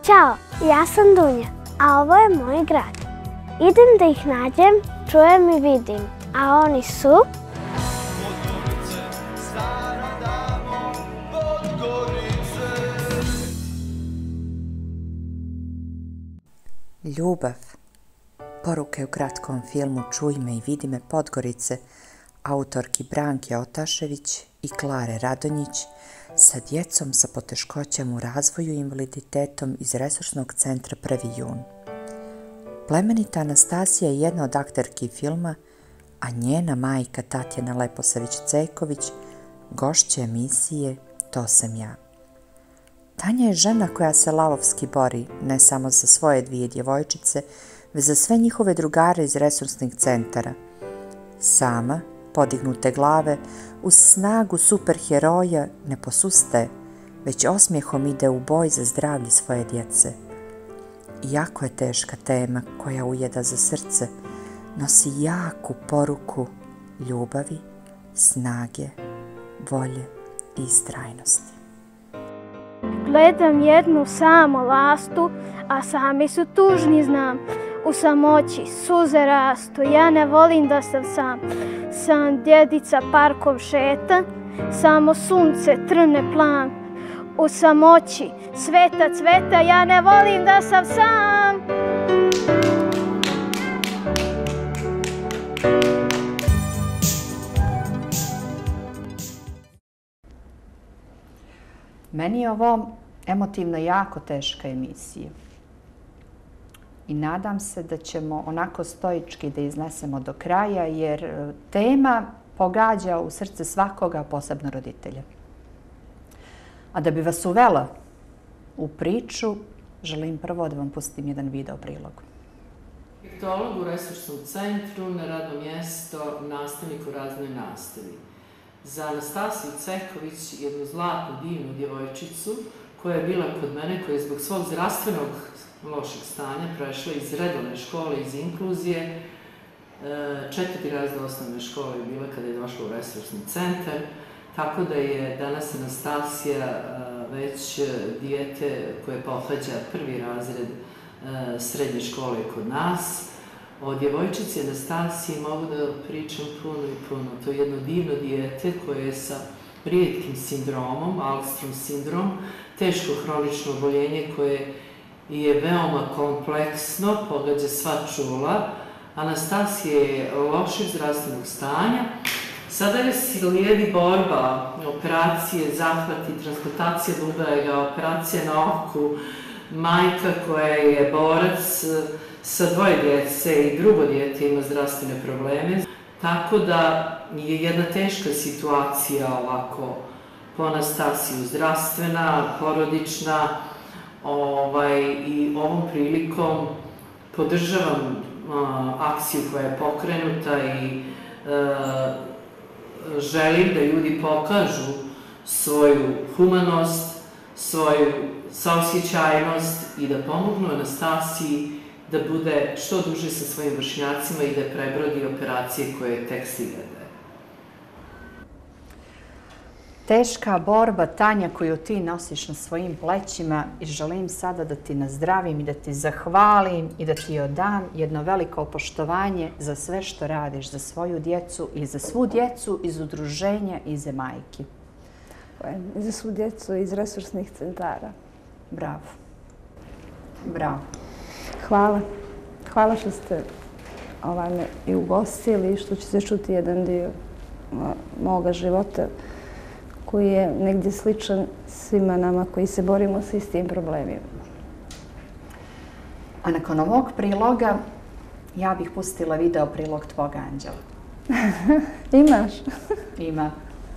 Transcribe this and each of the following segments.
Ćao, ja sam Dunja, a ovo je moj grad. Idem da ih nađem, čujem i vidim, a oni su... Ljubav. Poruke u kratkom filmu Čuj me i vidi me Podgorice, autorki Branke Otašević i Klare Radonjić, sa djecom sa poteškoćama u razvoju i invaliditetom iz Resursnog centra 1. jun. Plemenita Anastasija je jedna od akterki filma, a njena majka Tatjana Leposavić-Ceković gošća emisije To sam ja. Tanja je žena koja se lavovski bori ne samo za svoje 2 djevojčice, već za sve njihove drugare iz resursnih centara. Sama, podignute glave, uz snagu superheroja ne posustaje, već osmijehom ide u boj za zdravlje svoje djece. Iako je teška tema koja ujeda za srce, nosi jaku poruku ljubavi, snage, volje i istrajnosti. Gledam jednu samo lastu, a sami su tužni znam. U samoći suze rastu, ja ne volim da sam sam. Sam djedica parkom šeta, samo sunce trne plan. U samoći sveta cveta, ja ne volim da sam sam. Meni je ovo emotivno jako teška emisija. I nadam se da ćemo onako stoički da iznesemo do kraja, jer tema pogađa u srce svakoga, posebno roditelja. A da bi vas uvela u priču, želim prvo da vam pustim jedan video prilog. Infektolog u Resursnom centru, na radno mjesto, nastavnik u raznoj nastavi. Za Anastasiju Ceković, jednu zlatnu, divnu djevojčicu, koja je bila kod mene, koja je zbog svog zdravstvenog lošeg stanja prešla iz redovne škole, iz inkluzije. 4. razred osnovne škole je bila kada je došla u Resursni centar, tako da je danas Anastasija već dijete koje pohađa 1. razred srednje škole kod nas. O djevojčici Anastasiji mogu da pričam puno i puno. To je jedno divno dijete koje je sa rijetkim sindromom, Alstrom sindrom, teško hronično oboljenje koje je veoma kompleksno, pogađa sva čula. Anastasija je lošeg zdravstvenog stanja. Sada je slijedi borba, operacije, zahvati, transplantacija bubrega, operacija na oku, majka koja je borac sa 2 djece i drugo dijete ima zdravstvene probleme. Tako da je jedna teška situacija ovako po Anastasiju, zdravstvena, porodična, i ovom prilikom podržavam akciju koja je pokrenuta i želim da ljudi pokažu svoju humanost, svoju saosjećajnost i da pomognu Anastasiji da bude što duže sa svojim vršnjacima i da prebrodi operacije koje tek stigade. Teška borba, Tanja, koju ti nosiš na svojim plećima, i želim sada da ti nazdravim i da ti zahvalim i da ti odam jedno veliko poštovanje za sve što radiš, za svoju djecu i za svu djecu iz udruženja Ize majki. I za svu djecu iz resursnih centara. Bravo. Bravo. Hvala. Hvala što ste me i ugostili i što će se čuti jedan dio moga života koji je negdje sličan svima nama koji se borimo sa istim problemima. A nakon ovog priloga ja bih pustila video prilog tvog anđela. Imaš? Ima.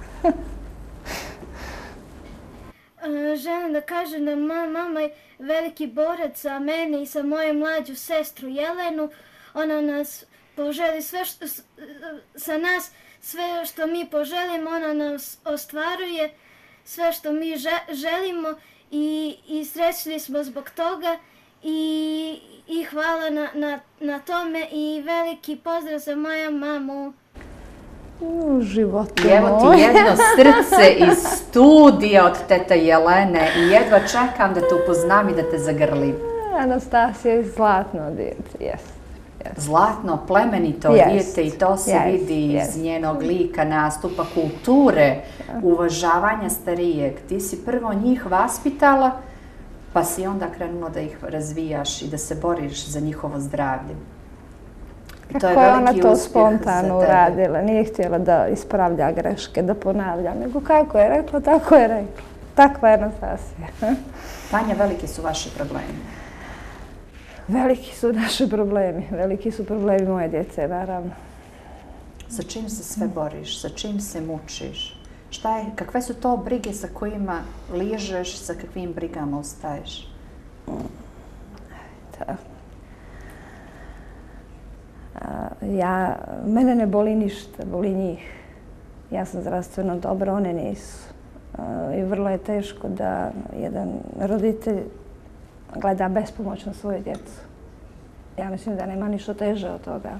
Želim da kažem da mama je veliki borac za mene i za moju mlađu sestru Jelenu. Ona nas poželi sve što sa nas, sve što mi poželimo, ona nas ostvaruje, sve što mi želimo i srećni smo zbog toga i hvala na tome i veliki pozdrav za moju mamu. U životu I evo ti jedno srce iz studija od teta Jelene i jedva čekam da te upoznam i da te zagrlim. Anastasija je zlatno dijete, jest. Zlatno, plemenito dijete i to se vidi iz njenog lika, nastupa, kulture, uvažavanja starijeg. Ti si prvo njih vaspitala, pa si onda krenula da ih razvijaš i da se boriš za njihovo zdravlje. Kako je ona to spontano uradila? Nije htjela da ispravlja greške, da ponavlja, nego kako je rekla, tako je rekla. Takva je Anastasija. Tanja, veliki su vaši problemi. Veliki su naši problemi. Veliki su problemi moje djece, naravno. Sa čim se sve boriš? Sa čim se mučiš? Kakve su to brige sa kojima ližeš, sa kakvim brigama ustaješ? Mene ne boli ništa, boli njih. Ja sam zdravstveno dobra, one nisu. I vrlo je teško da jedan roditelj gleda bespomoćno svoju djecu. Ja mislim da nema ništa teže od toga.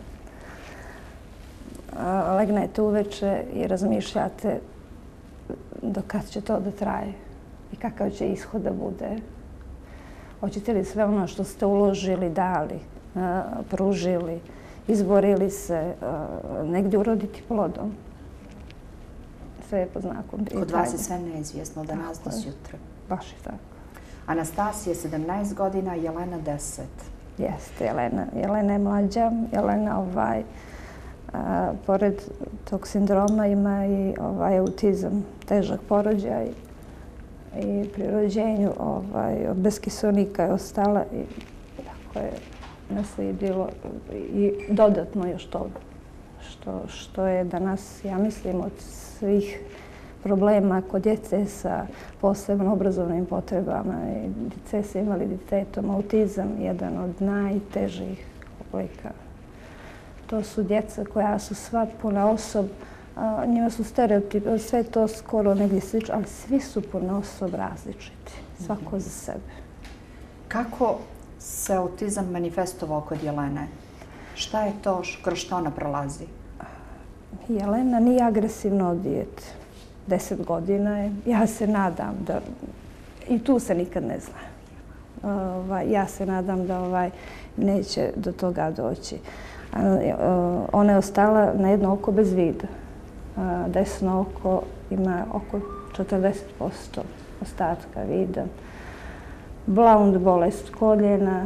Legnete uveče i razmišljate do kad će to da traje i kakav će ishod da bude. Hoćete li sve ono što ste uložili, dali, pružili, izborili se, negdje uroditi plodom? Sve je pod znakom pitanja. Kod vas je sve neizvjesno da nas do sutra. Baš je tako. Anastasija 17 godina, Jelena 10. Jeste, Jelena je mlađa. Jelena pored tog sindroma ima i autizam, težak porođaj i pri rođenju bez kiselnika je ostala i tako je naslijedilo i dodatno još toga. Što je danas, ja mislim, od svih problema kod djece sa posebno obrazovnim potrebama i djece sa invaliditetom, autizam je jedan od najtežih oblika. To su djeca koja su sva ponaosob, njima su stereotipi, sve to skoro negdje slično, ali svi su ponaosob različiti, svako za sebe. Kako se autizam manifestovao kod Jelene? Šta je to kroz što ona prolazi? Jelena nije agresivno od dijete. 10 godina je. Ja se nadam da, i tu se nikad ne zna. Ja se nadam da neće do toga doći. Ona je ostala na jedno oko bez vida. Desno oko ima oko 40% ostatka vida. Blount bolest koljena,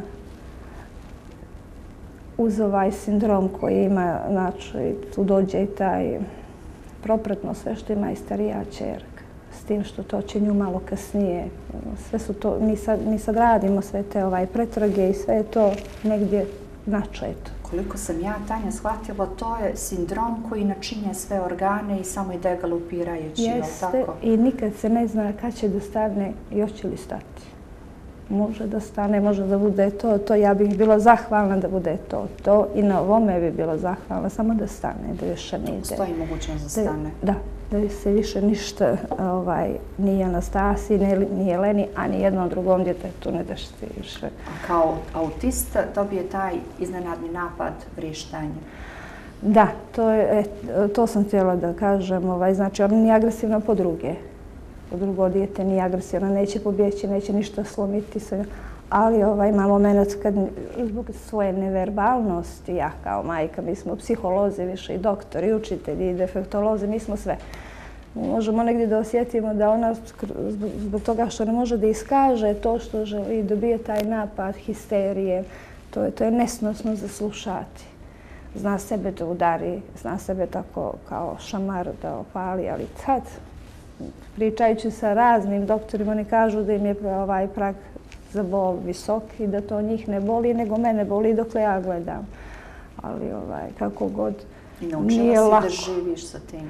uz sindrom koji ima, znači tu dođe i taj propratno sve što ima i starija ćerka. S tim što to će nju malo kasnije. Sve su to, mi sad radimo sve te pretrage i sve je to negdje načeto. Koliko sam ja, Tanja, shvatila, to je sindrom koji načinje sve organe i samo ide galopirajući, je li tako? Jeste, i nikad se ne zna kad će da stane i hoće li stati. Može da stane, može da bude to. Ja bih bila zahvalna da bude to. I na ovome bi bila zahvalna, samo da stane, da više ne ide. Postoji mogućnost da stane? Da, da se više ništa ni Anastasiji, ni Jeleni, a ni jednom drugom djetetu ne desi više. A kao autista dobije taj iznenadni napad vrištanja? Da, to sam htjela da kažem. Znači, ona nije agresivna po druge. Drugo dijete nije agresivno, neće pobjeći, neće ništa slomiti se. Ali ima moment kad zbog svoje neverbalnosti, ja kao majka, mi smo psiholozi više i doktori, i učitelji, i defektolozi, mi smo sve. Možemo negdje da osjetimo da ona zbog toga što ne može da iskaže to što želi, dobije taj napad, histerije, to je nesnosno za slušati. Zna sebe da udari, zna sebe tako kao šamar da opali, ali sad, pričajući sa raznim doktorima, oni kažu da im je prag za bol visok i da to njih ne boli, nego mene boli dokle ja gledam. Ali kako god, nije lako. I naučila si da živiš sa tim?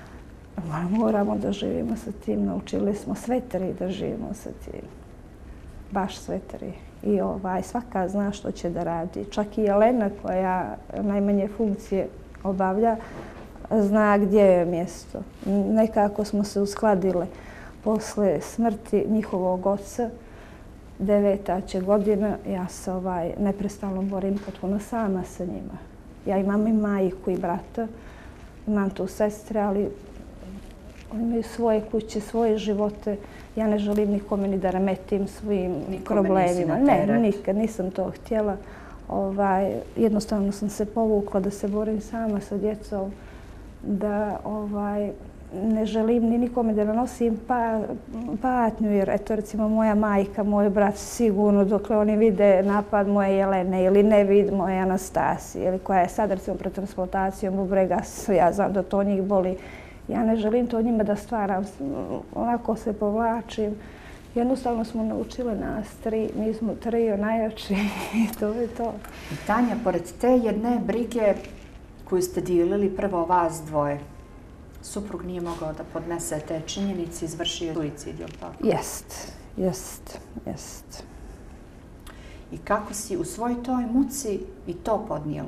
Moramo da živimo sa tim. Naučili smo sve tri da živimo sa tim. Baš sve tri. I svaka zna što će da radi. Čak i Jelena koja najmanje funkcije obavlja, zna gdje je mjesto. Nekako smo se uskladile posle smrti njihovog oca. 9. će godina, ja se neprestano borim potpuno sama sa njima. Ja imam i majku i brata, imam tu sestre, ali oni imaju svoje kuće, svoje živote. Ja ne želim nikome ni da remetim svojim problemima. Ne, nikad nisam to htjela. Jednostavno sam se povukla da se borim sama sa djecom, da ne želim ni nikome da nanosim patnju, jer eto recimo moja majka, moj brat sigurno dokle oni vide napad moje Jelene ili ne vid moje Anastasije, ili koja je sad recimo pred transplantacijom bubrega, ja znam da to njih boli. Ja ne želim to njima da stvaram, onako se povlačim. Jednostavno smo naučile nas tri, mi smo trio najjači i to je to. I Tanja, pored te jedne brige koju ste dijelili prvo vas dvoje, suprug nije mogao da podnese te činjenice, izvršio suicid, je li tako? Jest. I kako si u svoj toj muci i to podnijela?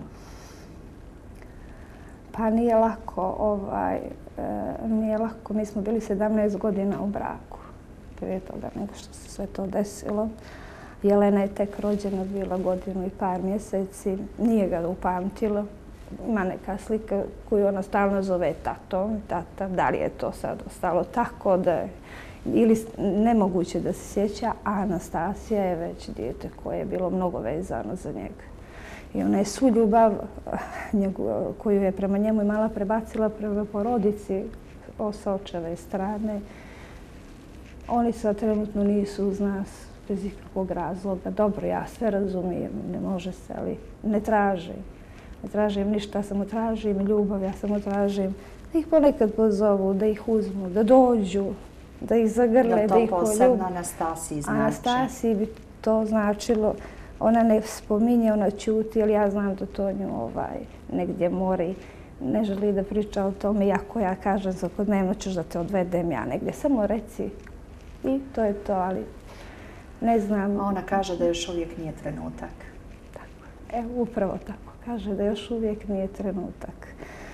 Pa nije lako, nije lako. Mi smo bili 17 godina u braku prije toga nego što se sve to desilo. Jelena je tek rođena, bila godinu i par mjeseci, nije ga upamtila. Ima neka slika koju ona stalno zove tatom, tata, da li je to sad ostalo tako da je ili nemoguće da se sjeća, a Anastasija je već dijete koje je bilo mnogo vezano za njega. I ona je svu ljubav koju je prema njemu imala prebacila prema porodici sa očeve strane. Oni sad trenutno nisu uz nas bez ikakvog razloga. Dobro, ja sve razumijem, ne može se, ali ne tražim. Ne tražim ništa, samo tražim ljubav, ja samo tražim da ih ponekad pozovu, da ih uzmu, da dođu, da ih zagrle, da ih poljubu. To posebno Anastasiji znači? Anastasiji bi to značilo. Ona ne spominje, ona ćuti, ali ja znam da to nju negdje mori. Ne želi da priča o tome, iako ja kažem svakodnevno ćeš da te odvedem ja negdje. Samo reci i to je to, ali ne znam. Ona kaže da još uvijek nije trenutak. Tako, upravo tako. Kaže da još uvijek nije trenutak.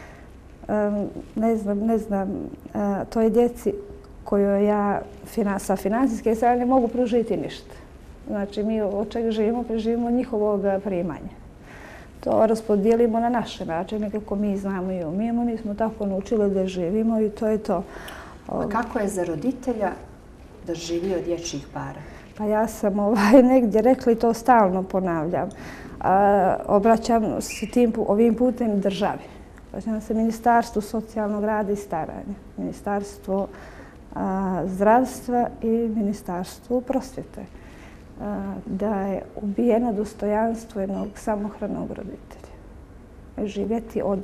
Ne znam, to je djeci kojoj ja sa financijske strane mogu pružiti ništa. Znači, mi od čega živimo, preživimo njihovog primanja. To raspodijelimo na naše načine, kako mi znamo i umijemo. Mi smo tako naučili da živimo i to je to. A kako je za roditelja da živi od dječjih para? Pa ja sam negdje rekla i to stalno ponavljam. Obraćam se ovim putem državi. Obraćam se Ministarstvu socijalnog rada i staranja, Ministarstvu zdravstva i Ministarstvu prosvjete. Da je ubijeno dostojanstvo jednog samohranog roditelja. Živjeti od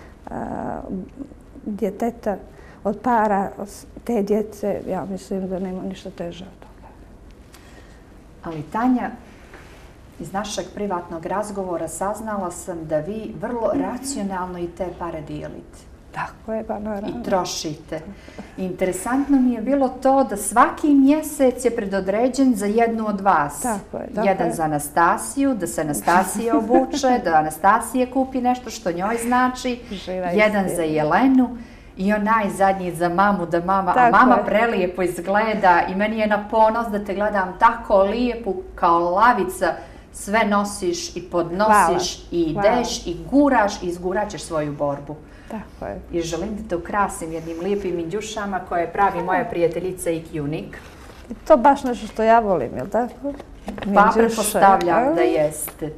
djeteta, od para te djece, ja mislim da nema ništa teže od toga. Ali Tanja, iz našeg privatnog razgovora saznala sam da vi vrlo racionalno i te pare dijelite. Tako je, pa naravno. I trošite. Interesantno mi je bilo to da svaki mjesec je predodređen za jednu od vas. Tako je. Jedan za Anastasiju, da se Anastasija obuče, da Anastasija kupi nešto što njoj znači. Jedan za Jelenu i onaj zadnji za mamu, da mama prelijepo izgleda i meni je na ponos da te gledam tako lijepu kao lavica. Sve nosiš i podnosiš i ideš i guraš i izgurat ćeš svoju borbu. Tako je. I želim da te ukrasim jednim lijepim indjušama koje pravi moja prijateljica i Kjunik. To baš nešto što ja volim, je li tako? Pa pretpostavljam da jeste.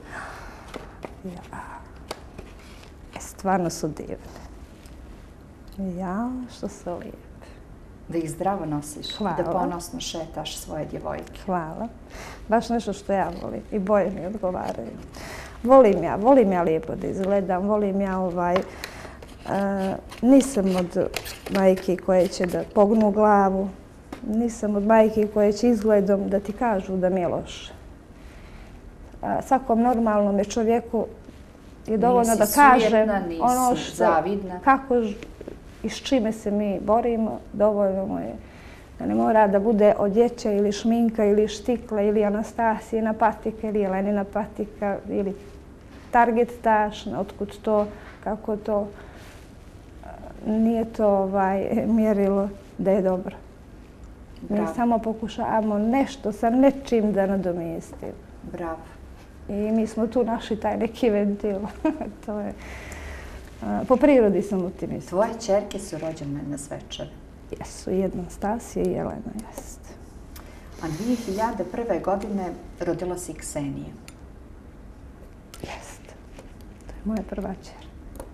Stvarno su divne. Ja, što su lijepe. Da ih zdravo nosiš, da ponosno šetaš svoje djevojke. Hvala. Baš nešto što ja volim i boje mi odgovaraju. Volim ja lijepo da izgledam, volim ja nisam od majke koje će da pognu glavu, nisam od majke koje će izgledom da ti kažu da mi je loše. Svakom normalnom čovjeku je dovoljno da kažem ono što, kako i s čime se mi borimo, dovoljno mu je da ne mora da bude odjeća ili šminka ili štikla ili Anastasijina patika ili Jelenina patika ili Target tašna, otkud to, kako to. Nije to mjerilo da je dobro. Mi samo pokušavamo nešto sa nečim da nadomjestimo. Bravo. I mi smo tu našli taj neki ventil. Po prirodi sam optimista. Tvoje ćerke su rođene na svečar. Jesu, jedna Stasija i Jelena, jeste. A 2001. godine rodila si Kseniju. Jeste. To je moja prva ćer.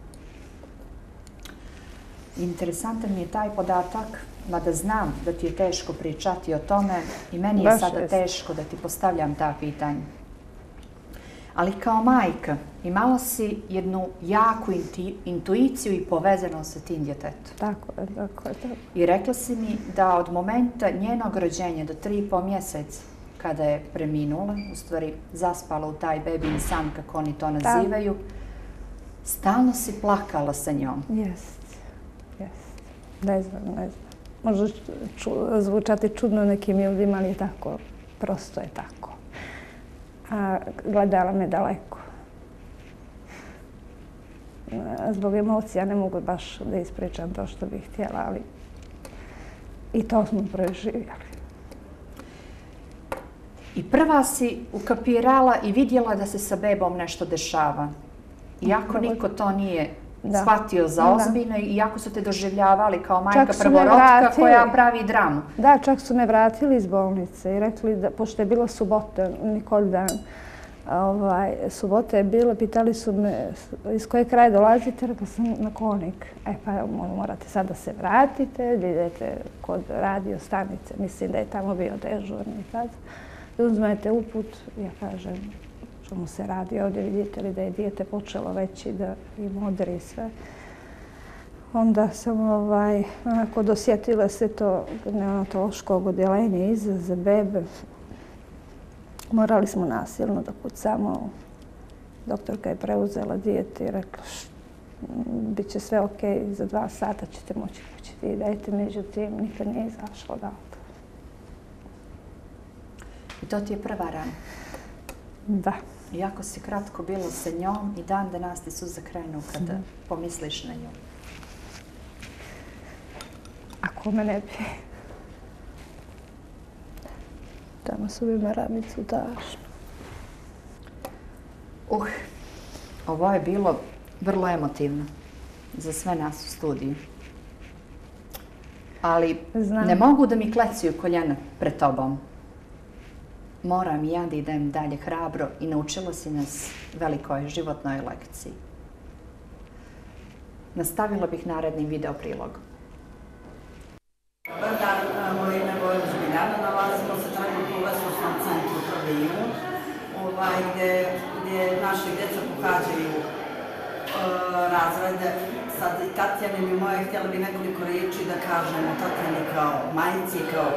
Interesantan mi je taj podatak, mada znam da ti je teško pričati o tome i meni je sada teško da ti postavljam ta pitanja. Ali kao majka imala si jednu jaku intuiciju i povezanost sa tim djetetom. Tako je. I rekla si mi da od momenta njenog rođenja do 3,5 mjeseca, kada je preminula, u stvari zaspala u taj bebin san, kako oni to nazivaju, stalno si plakala sa njom. Jest. Ne znam. Možda zvučati čudno nekim ljudima, ali je tako. Prosto je tako. A gledala me daleko. Zbog emocija ne mogu baš da ispričam to što bih htjela, ali i to smo preživjeli. I prva si ukapirala i vidjela da se sa bebom nešto dešava. Iako niko to nije shvatio za ozbiljno, iako su te doživljavali kao majka prvorotka koja pravi dramu. Da, čak su me vratili iz bolnice i rekli da, pošto je bila subota, Nikoldan, subota je bila, pitali su me iz koje kraja dolazite, rekla sam na Konik. Pa morate sad da se vratite, idete kod radio stanice, mislim da je tamo bio dežurni tad. Uzmete uput, ja kažem, što mu se radi ovdje, vidite li da je dijete počelo već i da i modri sve. Onda sam onako dosjetila se to neonatološkog odjeljenja iza za bebe. Morali smo nasilno da kucamo. Doktorka je preuzela dijete i rekla bit će sve okej, za 2 sata ćete moći kući i dajte, međutim nikad nije izašla odatle. I to ti je prva rana? Da. Iako si kratko bilo sa njom i dan danas ti suze krenu kada pomisliš na nju. Ako me ne bi. Tamo su bi maramicu tašno. Ovo je bilo vrlo emotivno za sve nas u studiju. Ali ne mogu da mi klecuju koljena pred tobom. Moram i ja da idem dalje hrabro i naučila si nas velikoj životnoj lekciji. Nastavila bih narednim video prilogom. Dobar dan, moje ime je Bojana Žmiljana, nalazimo se trenutno u resursnom centru Prvinu, gdje naše djeca pohađaju razrede. Sad i Tatjani mi moje htjela bi nekoliko riječi da kažemo Tatjani kao majici, kao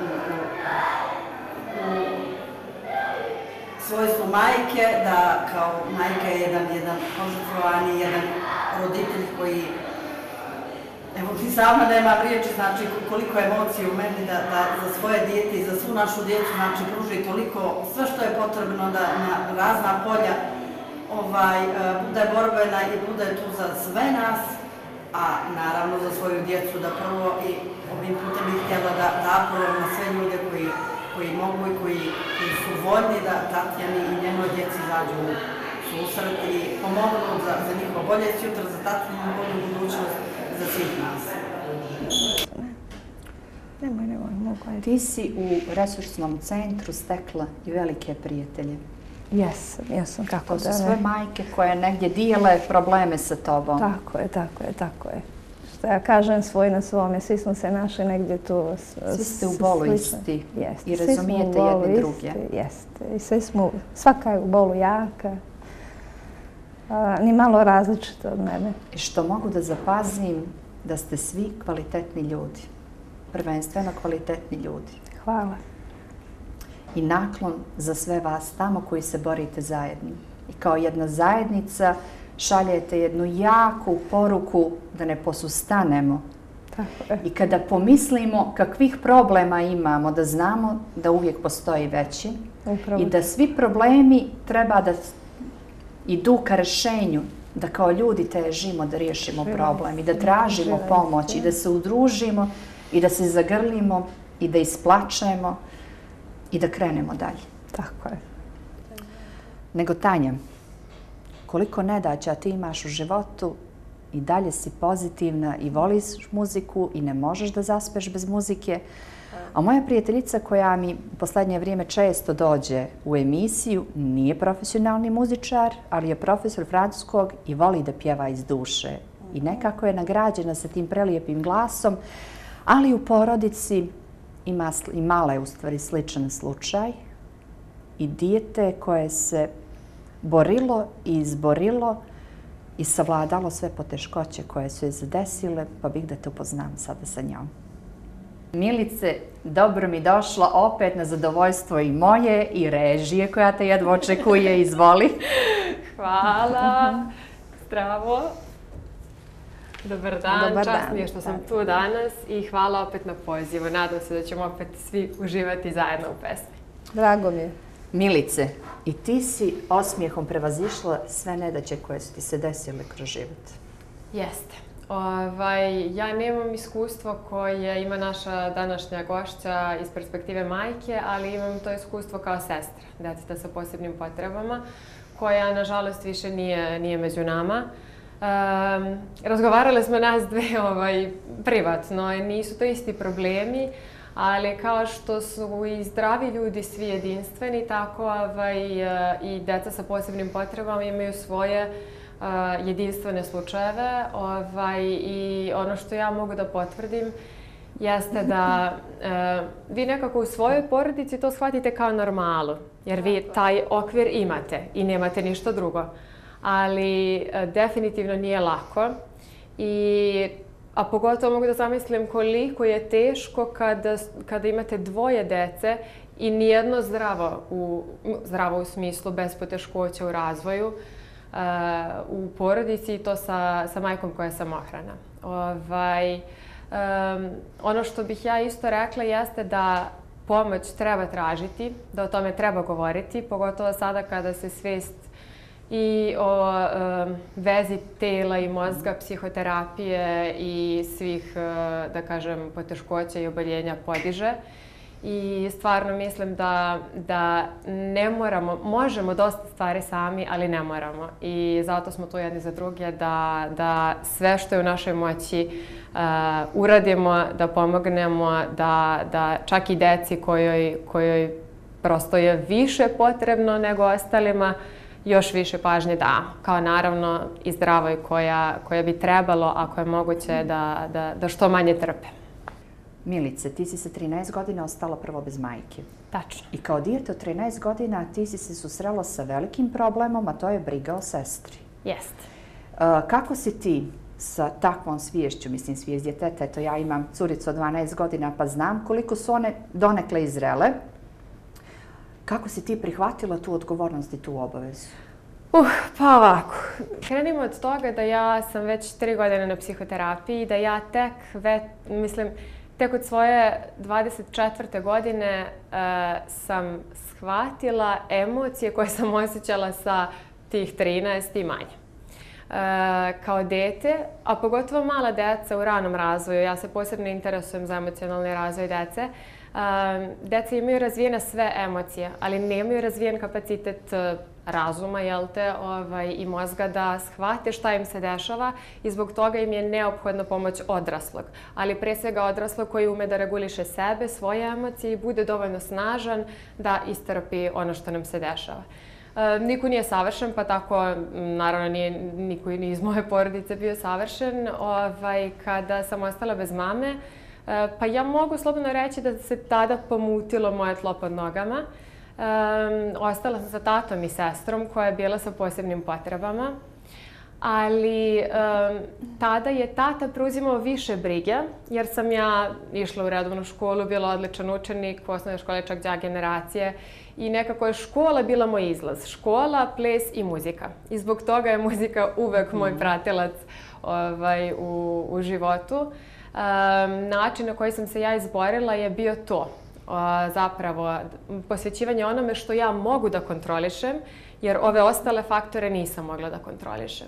svojstvo majke, da kao majka je jedan požrtvovani, jedan roditelj koji, evo ti sama nemam riječi, znači koliko emocije u meni da za svoje dijete i za svu našu djecu, znači pruži toliko, sve što je potrebno da na razna polja bude borbena i bude tu za sve nas, a naravno za svoju djecu da prvo i ovim putem bih htjela da apelujem na sve ljude koji mogu i koji su voljni da Tatjani i njenoj djeci izađu u susret i pomognu za njihovo bolje sutra, za Tatjanu bolju budućnost, za svih nas. Nemoj, mogu. Ti si u resursnom centru stekla i velike prijatelje. Jesam, kako da ne. To su sve majke koje negdje dijele probleme sa tobom. Tako je. Što ja kažem svoj na svome, svi smo se našli negdje tu. Svi ste u bolu isti i razumijete jedni druge. Jeste, i svi smo, svaka je u bolu jaka, ni malo različito od mene. I što mogu da zapazim, da ste svi kvalitetni ljudi. Prvenstveno kvalitetni ljudi. Hvala. I naklon za sve vas tamo koji se borite zajedno. I kao jedna zajednica šaljete jednu jaku poruku da ne posustanemo. Tako je. I kada pomislimo kakvih problema imamo, da znamo da uvijek postoji veći. I da svi problemi treba da idu ka rješenju, da kao ljudi težimo da riješimo problem i da tražimo pomoć i da se udružimo i da se zagrlimo i da isplačemo i da krenemo dalje. Tako je. Nego Tanja, koliko nedaća ti imaš u životu, i dalje si pozitivna i voliš muziku i ne možeš da zaspeš bez muzike. A moja prijateljica koja mi u poslednje vrijeme često dođe u emisiju nije profesionalni muzičar, ali je profesor francuskog i voli da pjeva iz duše. I nekako je nagrađena sa tim prelijepim glasom, ali u porodici imala je u stvari sličan slučaj i dijete koje se borilo i izborilo i savladalo sve poteškoće koje su je zadesile, pa bih da te upoznam sada sa njom. Milice, dobro mi došla opet na zadovoljstvo i moje i režije koja te jedva očekuje. Izvoli. Hvala. Zdravo. Dobar dan. Čast mi je što sam tu danas i hvala opet na pozivu. Nadam se da ćemo opet svi uživati zajedno u pesmi. Drago mi je. Milice, i ti si osmijehom prevazišla sve nedaće koje su ti se desile kroz život. Jeste. Ja nemam iskustvo koje ima naša današnja gošća iz perspektive majke, ali imam to iskustvo kao sestra deteta sa posebnim potrebama, koja nažalost više nije među nama. Razgovarale smo nas dve privatno, nisu to isti problemi, ali kao što su i zdravi ljudi svi jedinstveni, tako i deca sa posebnim potrebama imaju svoje jedinstvene slučajeve i ono što ja mogu da potvrdim jeste da vi nekako u svojoj porodici to shvatite kao normalu, jer vi taj okvir imate i nemate ništa drugo. Ali definitivno nije lako, a pogotovo mogu da zamislim koliko je teško kada imate dvoje dece i nijedno zdravo u smislu bez poteškoća u razvoju u porodici i to sa majkom koja je samohrana. Ono što bih ja isto rekla jeste da pomoć treba tražiti, da o tome treba govoriti, pogotovo sada kada se svest i o vezi tela i mozga, psihoterapije i svih, da kažem, poteškoća i oboljenja podiže. I stvarno mislim da ne moramo, možemo dosta stvari sami, ali ne moramo. I zato smo tu jedni za druge da sve što je u našoj moći uradimo, da pomognemo, da čak i deci kojoj prosto je više potrebno nego ostalima, još više pažnje da, kao naravno i zdravoj koja bi trebalo, ako je moguće, da što manje trpe. Milice, ti si sa 13 godina ostala prvo bez majke. Tačno. I kao dijete od 13 godina ti si se susrela sa velikim problemom, a to je briga o sestri. Jeste. Kako si ti sa takvom sviješću, mislim svijest djeteta, eto ja imam curicu od 12 godina pa znam koliko su one donekle izrele. Kako si ti prihvatila tu odgovornost i tu obavezu? Pa ovako, krenimo od toga da ja sam već 3 godine na psihoterapiji, da ja tek od svoje 24. godine sam shvatila emocije koje sam osjećala sa tih 13 i manje. Kao dete, a pogotovo mala deca u ranom razvoju, ja se posebno interesujem za emocionalni razvoj dece, deca imaju razvijene sve emocije, ali nemaju razvijen kapacitet razuma, i mozga da shvate šta im se dešava i zbog toga im je neophodna pomoć odraslog. Ali pre svega odraslog koji ume da reguliše sebe, svoje emocije i bude dovoljno snažan da istrpi ono što nam se dešava. Niko nije savršen, pa tako, naravno, niko ni iz moje porodice bio savršen. Kada sam ostala bez mame, pa ja mogu slobodno reći da se tada pomutilo moje tlo pod nogama. Ostala sam sa tatom i sestrom koja je bila sa posebnim potrebama, ali tada je tata preuzimao više brige jer sam ja išla u redovnu školu, bila odličan učenik, u osnovnoj školi čak đak generacije i nekako je škola bila moj izlaz. Škola, ples i muzika. I zbog toga je muzika uvek moj pratilac u životu. Način na koji sam se ja izborila je bio to. Zapravo posvećivanje onome što ja mogu da kontrolišem, jer ove ostale faktore nisam mogla da kontrolišem.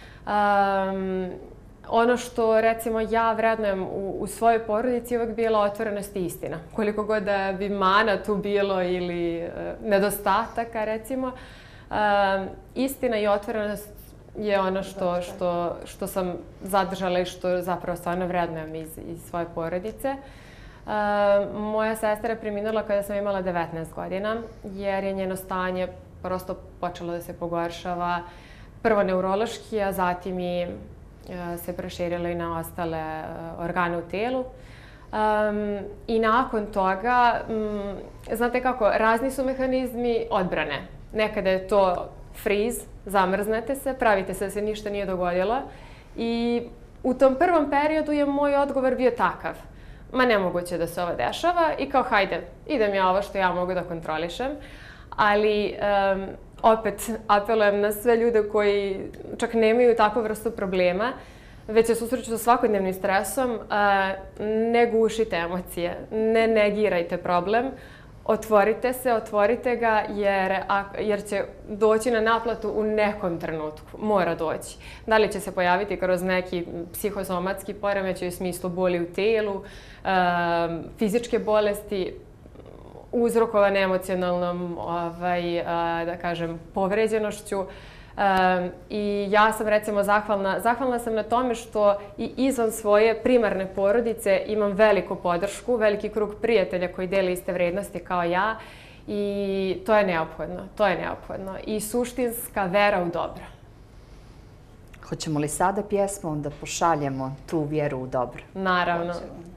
Ono što, recimo, ja vrednujem u svojoj porodici je uvek bila otvorenost i istina. Koliko god da bi mana tu bilo ili nedostataka, recimo, istina i otvorenost je ono što sam zadržala i što zapravo stvarno vrednujem iz svoje porodice. Moja sestra je preminula kada sam imala 19 godina, jer je njeno stanje prosto počelo da se pogoršava. Prvo neurološki, a zatim i se proširilo i na ostale organe u telu. I nakon toga, znate kako, razni su mehanizmi odbrane. Nekada je to freeze, zamrznete se, pravite se da se ništa nije dogodilo. I u tom prvom periodu je moj odgovor bio takav. Ma nemoguće da se ovo dešava i kao hajde, idem ja ovo što ja mogu da kontrolišem. Ali opet apelujem na sve ljude koji čak nemaju takvu vrstu problema, već se susreću sa svakodnevnim stresom, ne gušite emocije, ne negirajte problem, otvorite ga jer će doći na naplatu u nekom trenutku, mora doći. Da li će se pojaviti kroz neki psihosomatski poremećaj u smislu boli u telu, fizičke bolesti, uzrokovane emocionalnom, da kažem, povređenošću. I ja sam recimo zahvalna sam na tome što i izvan svoje primarne porodice imam veliku podršku, veliki krug prijatelja koji dele iste vrednosti kao ja i to je neophodno. I suštinska vera u dobro. Hoćemo li sada pjesmom da pošaljemo tu vjeru u dobro? Naravno.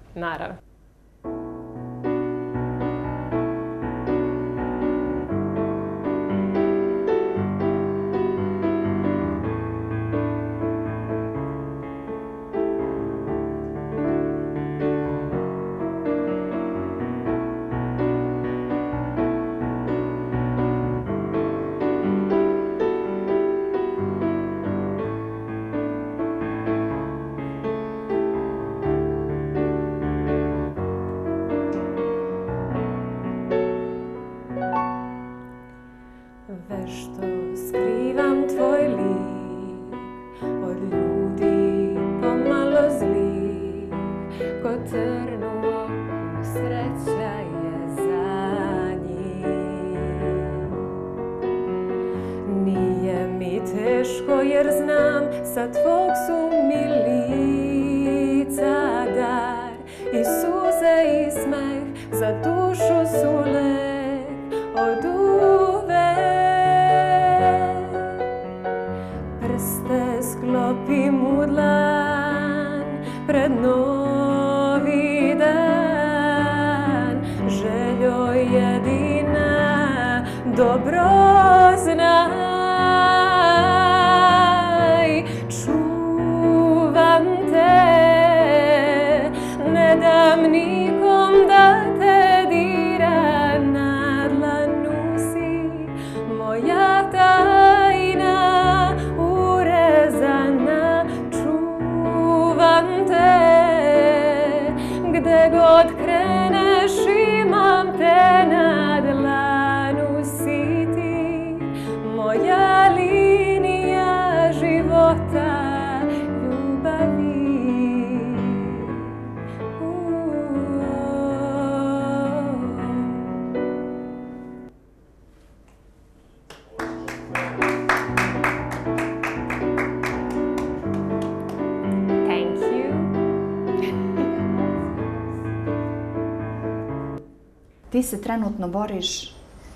Ti se trenutno boriš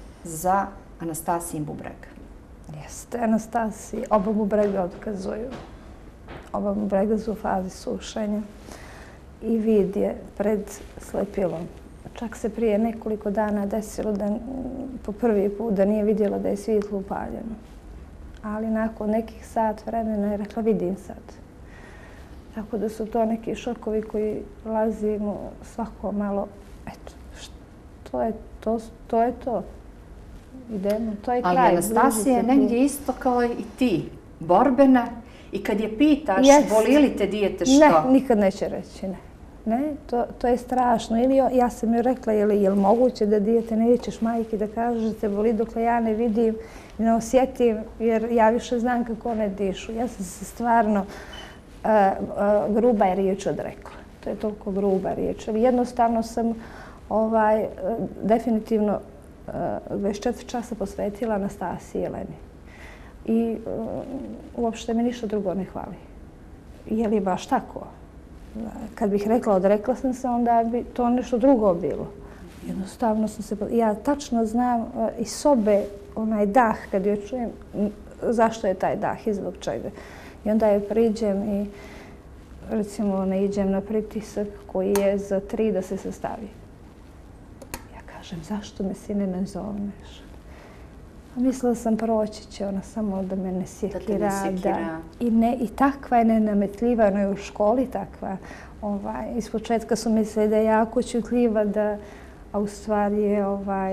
za Anastasijin bubreg. Jeste, Anastasiji. Oba bubrega otkazuju. Oba bubrega su u fazi sušenja i vid je pred slepilom. Čak se prije nekoliko dana desilo da po prvi put da nije vidjela da je svjetlo upaljeno. Ali nakon nekih sat vremena je rekla vidim sad. Tako da su to neki šokovi koji lazimo svako malo. Eto, to je to. Idemo, to je kraj. Ali Anastasija je negdje isto kao i ti, borbena. I kad je pitaš, boli li te dijete što? Ne, nikad neće reći, ne. Ne, to je strašno. Ili ja sam joj rekla, je li moguće da dijete nećeš majki da kažeš da te boli dokle ja ne vidim i ne osjetim, jer ja više znam kako one dišu. Ja sam se stvarno, gruba je riječ odrekla. To je toliko gruba riječ. Ali jednostavno sam definitivno 24 časa posvetila Anastasiji i Jeleni. i uopšte me ništa drugo ne hvali. Je li baš tako? Kad bih rekla odrekla sam se, onda bi to nešto drugo bilo. Jednostavno sam se... Ja tačno znam iz sobe onaj dah, kad joj čujem zašto je taj dah i zbog čega. I onda je priđem i recimo ne iđem na pritisak koji je za 3 da se sastavi. Ja kažem, zašto me sine ne zovneš? A mislila sam proći će ona samo da me ne sjekira. I takva je nenametljiva, ona je u školi takva. Iz početka su mislili da je jako čutljiva, a u stvari je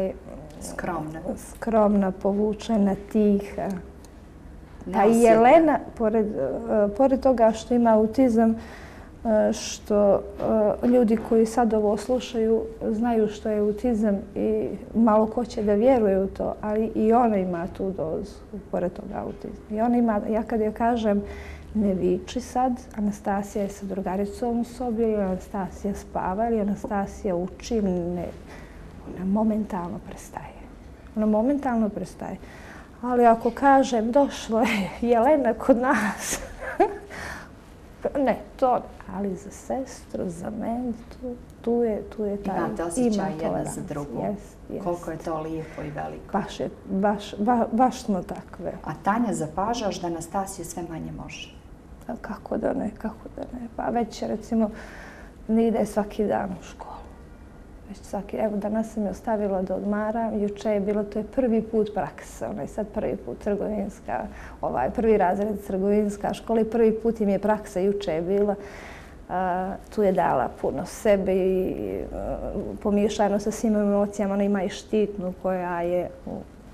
skromna, povučena, tiha. A i Jelena, pored toga što ima autizam, što ljudi koji sad ovo slušaju znaju što je autizam i malo ko će da vjeruje u to, ali i ona ima tu dozu pored toga autizma. I ona ima, ja kad joj kažem ne viči sad, Anastasija je sa drugaricom u sobi ili Anastasija spava ili Anastasija uči, ona momentalno prestaje. Ali ako kažem došla je Jelena kod nas, ne, to, ali za sestru, za mene, tu je taj... Imate osjećaj jedna za drugu. Koliko je to lijepo i veliko. Baš smo takve. A Tanja, zapažaš da Anastasija sve manje može? Kako da ne. Pa već recimo ne ide svaki dan u školu. Evo, danas sam je ostavila da odmara. Juče je bilo, to je prvi put praksa. Ona je sad prvi put trgovinska, prvi razred trgovinska škola i prvi put im je praksa. Juče je bila. Tu je dala puno sebe i pomiješano sa svim emocijama. Ona ima i štitnu koja je u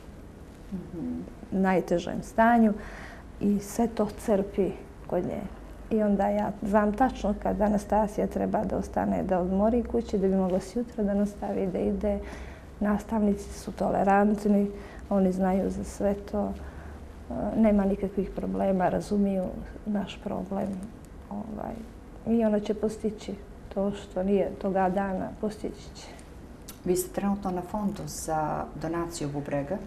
najtežem stanju i sve to crpi kod nje. I onda ja znam tačno kad Anastasija treba da ostane da odmori kući, da bi mogla sutra da nastavi da ide. Nastavnici su tolerantni, oni znaju za sve to. Nema nikakvih problema, razumiju naš problem. I ona će postići to što nije toga dana, postići će. Vi ste trenutno na fondu za donaciju bubrega.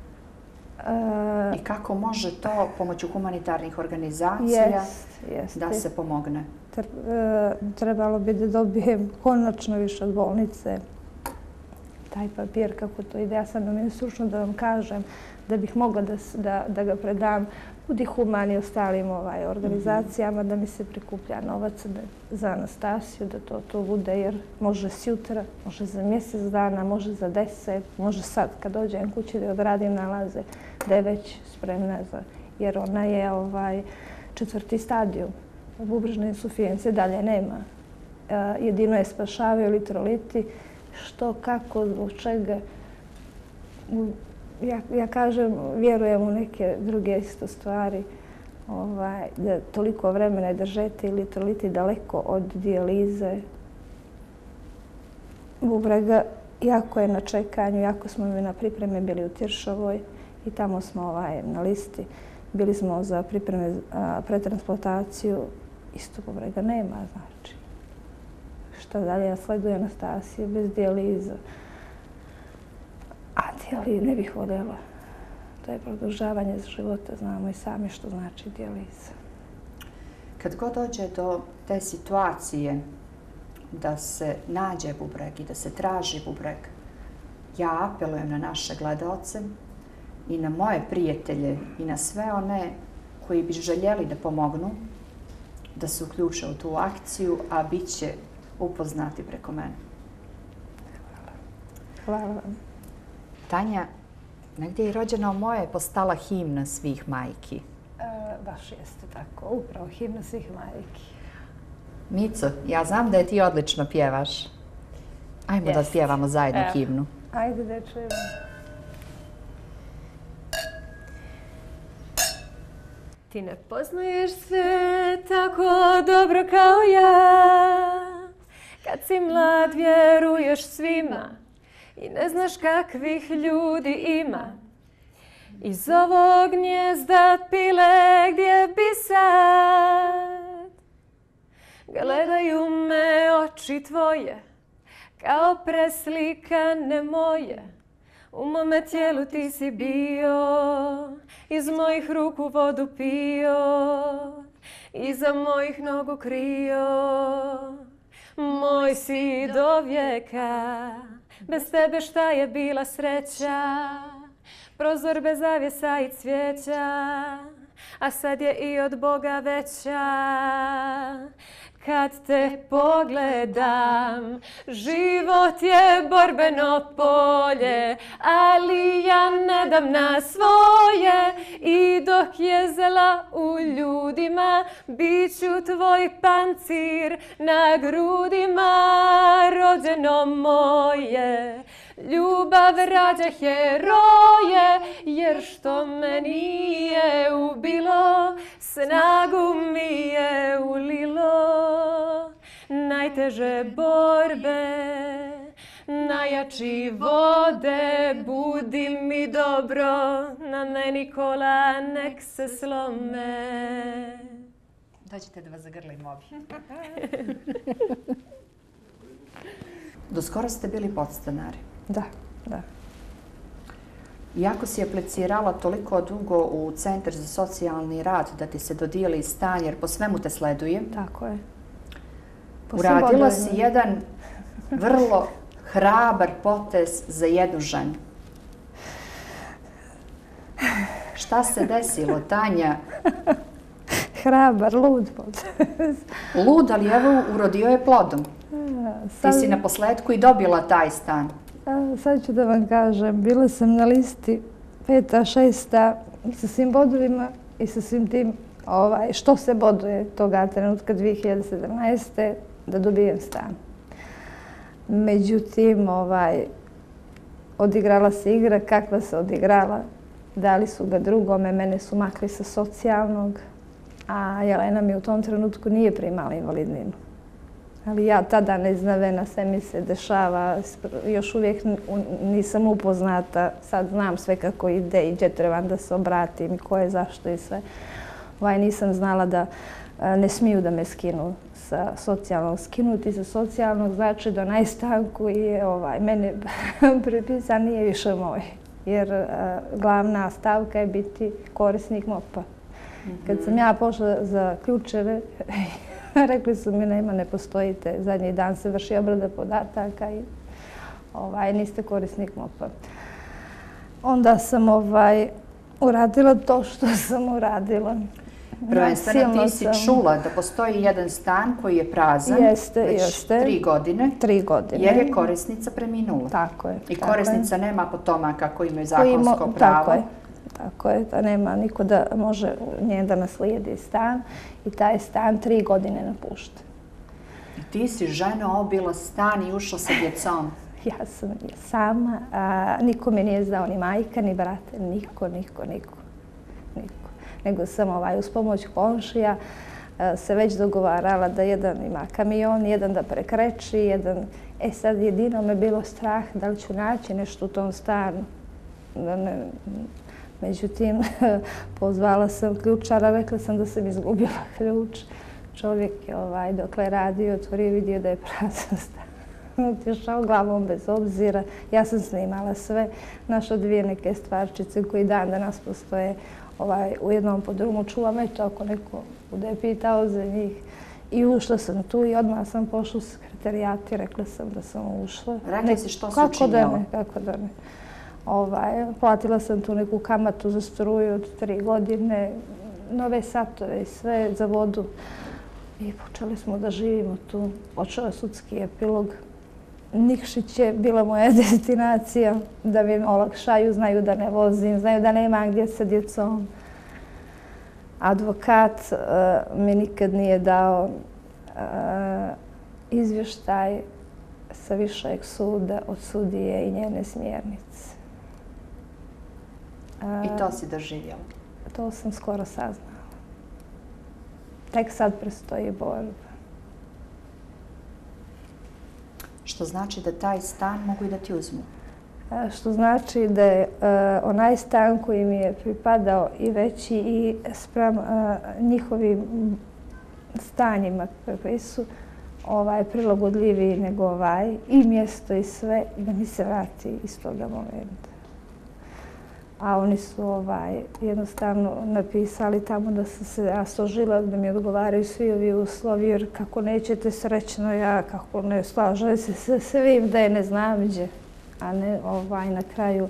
I kako može to pomoću humanitarnih organizacija da se pomogne? Trebalo bi da dobijem konačno više od bolnice taj papir kako to ide. Ja sam nam je stručno da vam kažem da bih mogla da ga predam Budi Human i ostalim organizacijama, da mi se prikuplja novac za Anastasiju, da to bude, jer može sutra, može za mjesec dana, može za 10, može sad kad dođem kući da odradim nalaze, da je već spremna jer ona je 4. stadijum bubrežne insufijencije, dalje nema. Jedino je spašavaju elektroliti, što, kako, zbog čega. Ja kažem, vjerujem u neke druge isto stvari, da toliko vremena držete elektroliti daleko od dijalize bubrega, jako je na čekanju, jako smo mi na pripreme bili u Tiršovoj i tamo smo na listi. Bili smo za pripreme pretransplantaciju, isto bubrega nema, znači. Šta dalje, ja sledujem Anastasije bez dijaliza. A dijaliz ne bih voljela. To je produžavanje života, znamo i sami što znači dijaliza. Kad god dođe do te situacije da se nađe bubreg i da se traži bubreg, ja apelujem na naše gledaoce i na moje prijatelje i na sve one koji bi željeli da pomognu, da se uključe u tu akciju, a bit će upoznati preko mene. Hvala vam. Tanja, negdje je rođena moja postala himna svih majki. Baš jeste tako, upravo himna svih majki. Mico, ja znam da je ti odlično pjevaš. Ajmo da pjevamo zajedno himnu. Ajde da čujemo. Ti ne poznaješ sve tako dobro kao ja. Kad si mlad vjeruješ svima i ne znaš kakvih ljudi ima. Iz ovog gnjezda pile gdje bi sad. Gledaju me oči tvoje kao preslikane moje. U mome tijelu ti si bio, iz mojih ruku vodu pio, iza mojih nogu krio. Moj si do vijeka, bez tebe šta je bila sreća? Prozor bez zavjesa i cvijeća, a sad je i od Boga veća. Kad te pogledam, život je borbeno polje, ali ja ne dam na svoje. I dok je zla u ljudima, bit ću tvoj pancir na grudima, rođeno moje. Ljubav rađa heroje, jer što me nije ubilo, snagu mi je ulilo. Najteže borbe, najjači vode, budi mi dobro, na meni kola nek se slome. Dođite da vas zagrlim obi. Do skoro ste bili podstanari. Da, da. Iako si aplicirala toliko dugo u Centar za socijalni rad da ti se dodijeli stan, jer po svemu te sleduje. Tako je. Uradila si jedan vrlo hrabar potez za jednu ženu. Šta se desilo, Tanja? Hrabar, lud potez. Lud, ali evo urodio je plodom. Ti si na posledku i dobila taj stan. Sad ću da vam kažem, bila sam na listi 5., 6. i sa svim bodovima i sa svim tim što se boduje toga trenutka 2017. da dobijem stan. Međutim, odigrala se igra kakva se odigrala. Dali su ga drugome, mene su makli sa socijalnog, a Jelena mi u tom trenutku nije primala invalidninu. Ali ja tada neznavena, sve mi se dešava, još uvijek nisam upoznata, sad znam sve kako ide i gdje trebam da se obratim i ko je zašto i sve. Nisam znala da ne smiju da me skinu sa socijalnog. Skinuti sa socijalnog znači da onaj stan koji je mene prepisan nije više moj. Jer glavna stavka je biti korisnik MOP-a. Kad sam ja pošla za ključeve, rekli su mi ne postojite, zadnji dan se vrši obrada podataka i niste korisnik MOP-a. Onda sam uradila to što sam uradila. Prvenstveno ti si čula da postoji jedan stan koji je prazan već 3 godine. 3 godine. Jer je korisnica preminula. Tako je. I korisnica nema potomaka koji imaju zakonsko pravo. Tako je, da nema niko da može nje da naslijedi stan i taj stan 3 godine napušta. I ti si žena obila stan i ušla sa djecom. Ja sam sama, niko mi nije znao ni majka, ni brate, niko. Nego sam uz pomoć komšija se već dogovarala da jedan ima kamion, jedan da prekreći, jedan... Sad jedino me bilo strah da li ću naći nešto u tom stanu. Međutim, pozvala sam ključara, rekla sam da sam izgubila ključ. Čovjek je dokle je radio, otvorio, vidio da je prazan stan. Otišao glavom bez obzira. Ja sam snimala sve. Našla 2 neke stvarčice koji dan danas postoje u jednom podrumu. Čuvam eto ako neko bude pitao za njih. I ušla sam tu i odmah sam pošla u sekretarijat i rekla sam da sam ušla. Rekla si što se učinjela? Kako da ne. Platila sam tu neku kamatu za struju od 3 godine, nove satove i sve za vodu. I počeli smo da živimo tu. Počeo je sudski epilog. Nikšić je bila moja destinacija da mi olakšaju, znaju da ne vozim, znaju da nemam gdje sa djecom. Advokat mi nikad nije dao izvještaj sa višeg suda od sudije i njene smjernice. I to si doživjela? To sam skoro saznala. Tek sad prestoji borba. Što znači da taj stan mogu i da ti uzmu? Što znači da je onaj stan koji mi je pripadao i veći i sprem njihovim stanjima kakve su prilagodljiviji nego i mjesto i sve, da mi se vrati iz toga momenta. a oni su jednostavno napisali tamo da sam se ja složila, da mi odgovaraju svi ovi uslovi, jer kako nećete srećno ja, kako ne slažem se sa svim da je ne znam gdje, a ne na kraju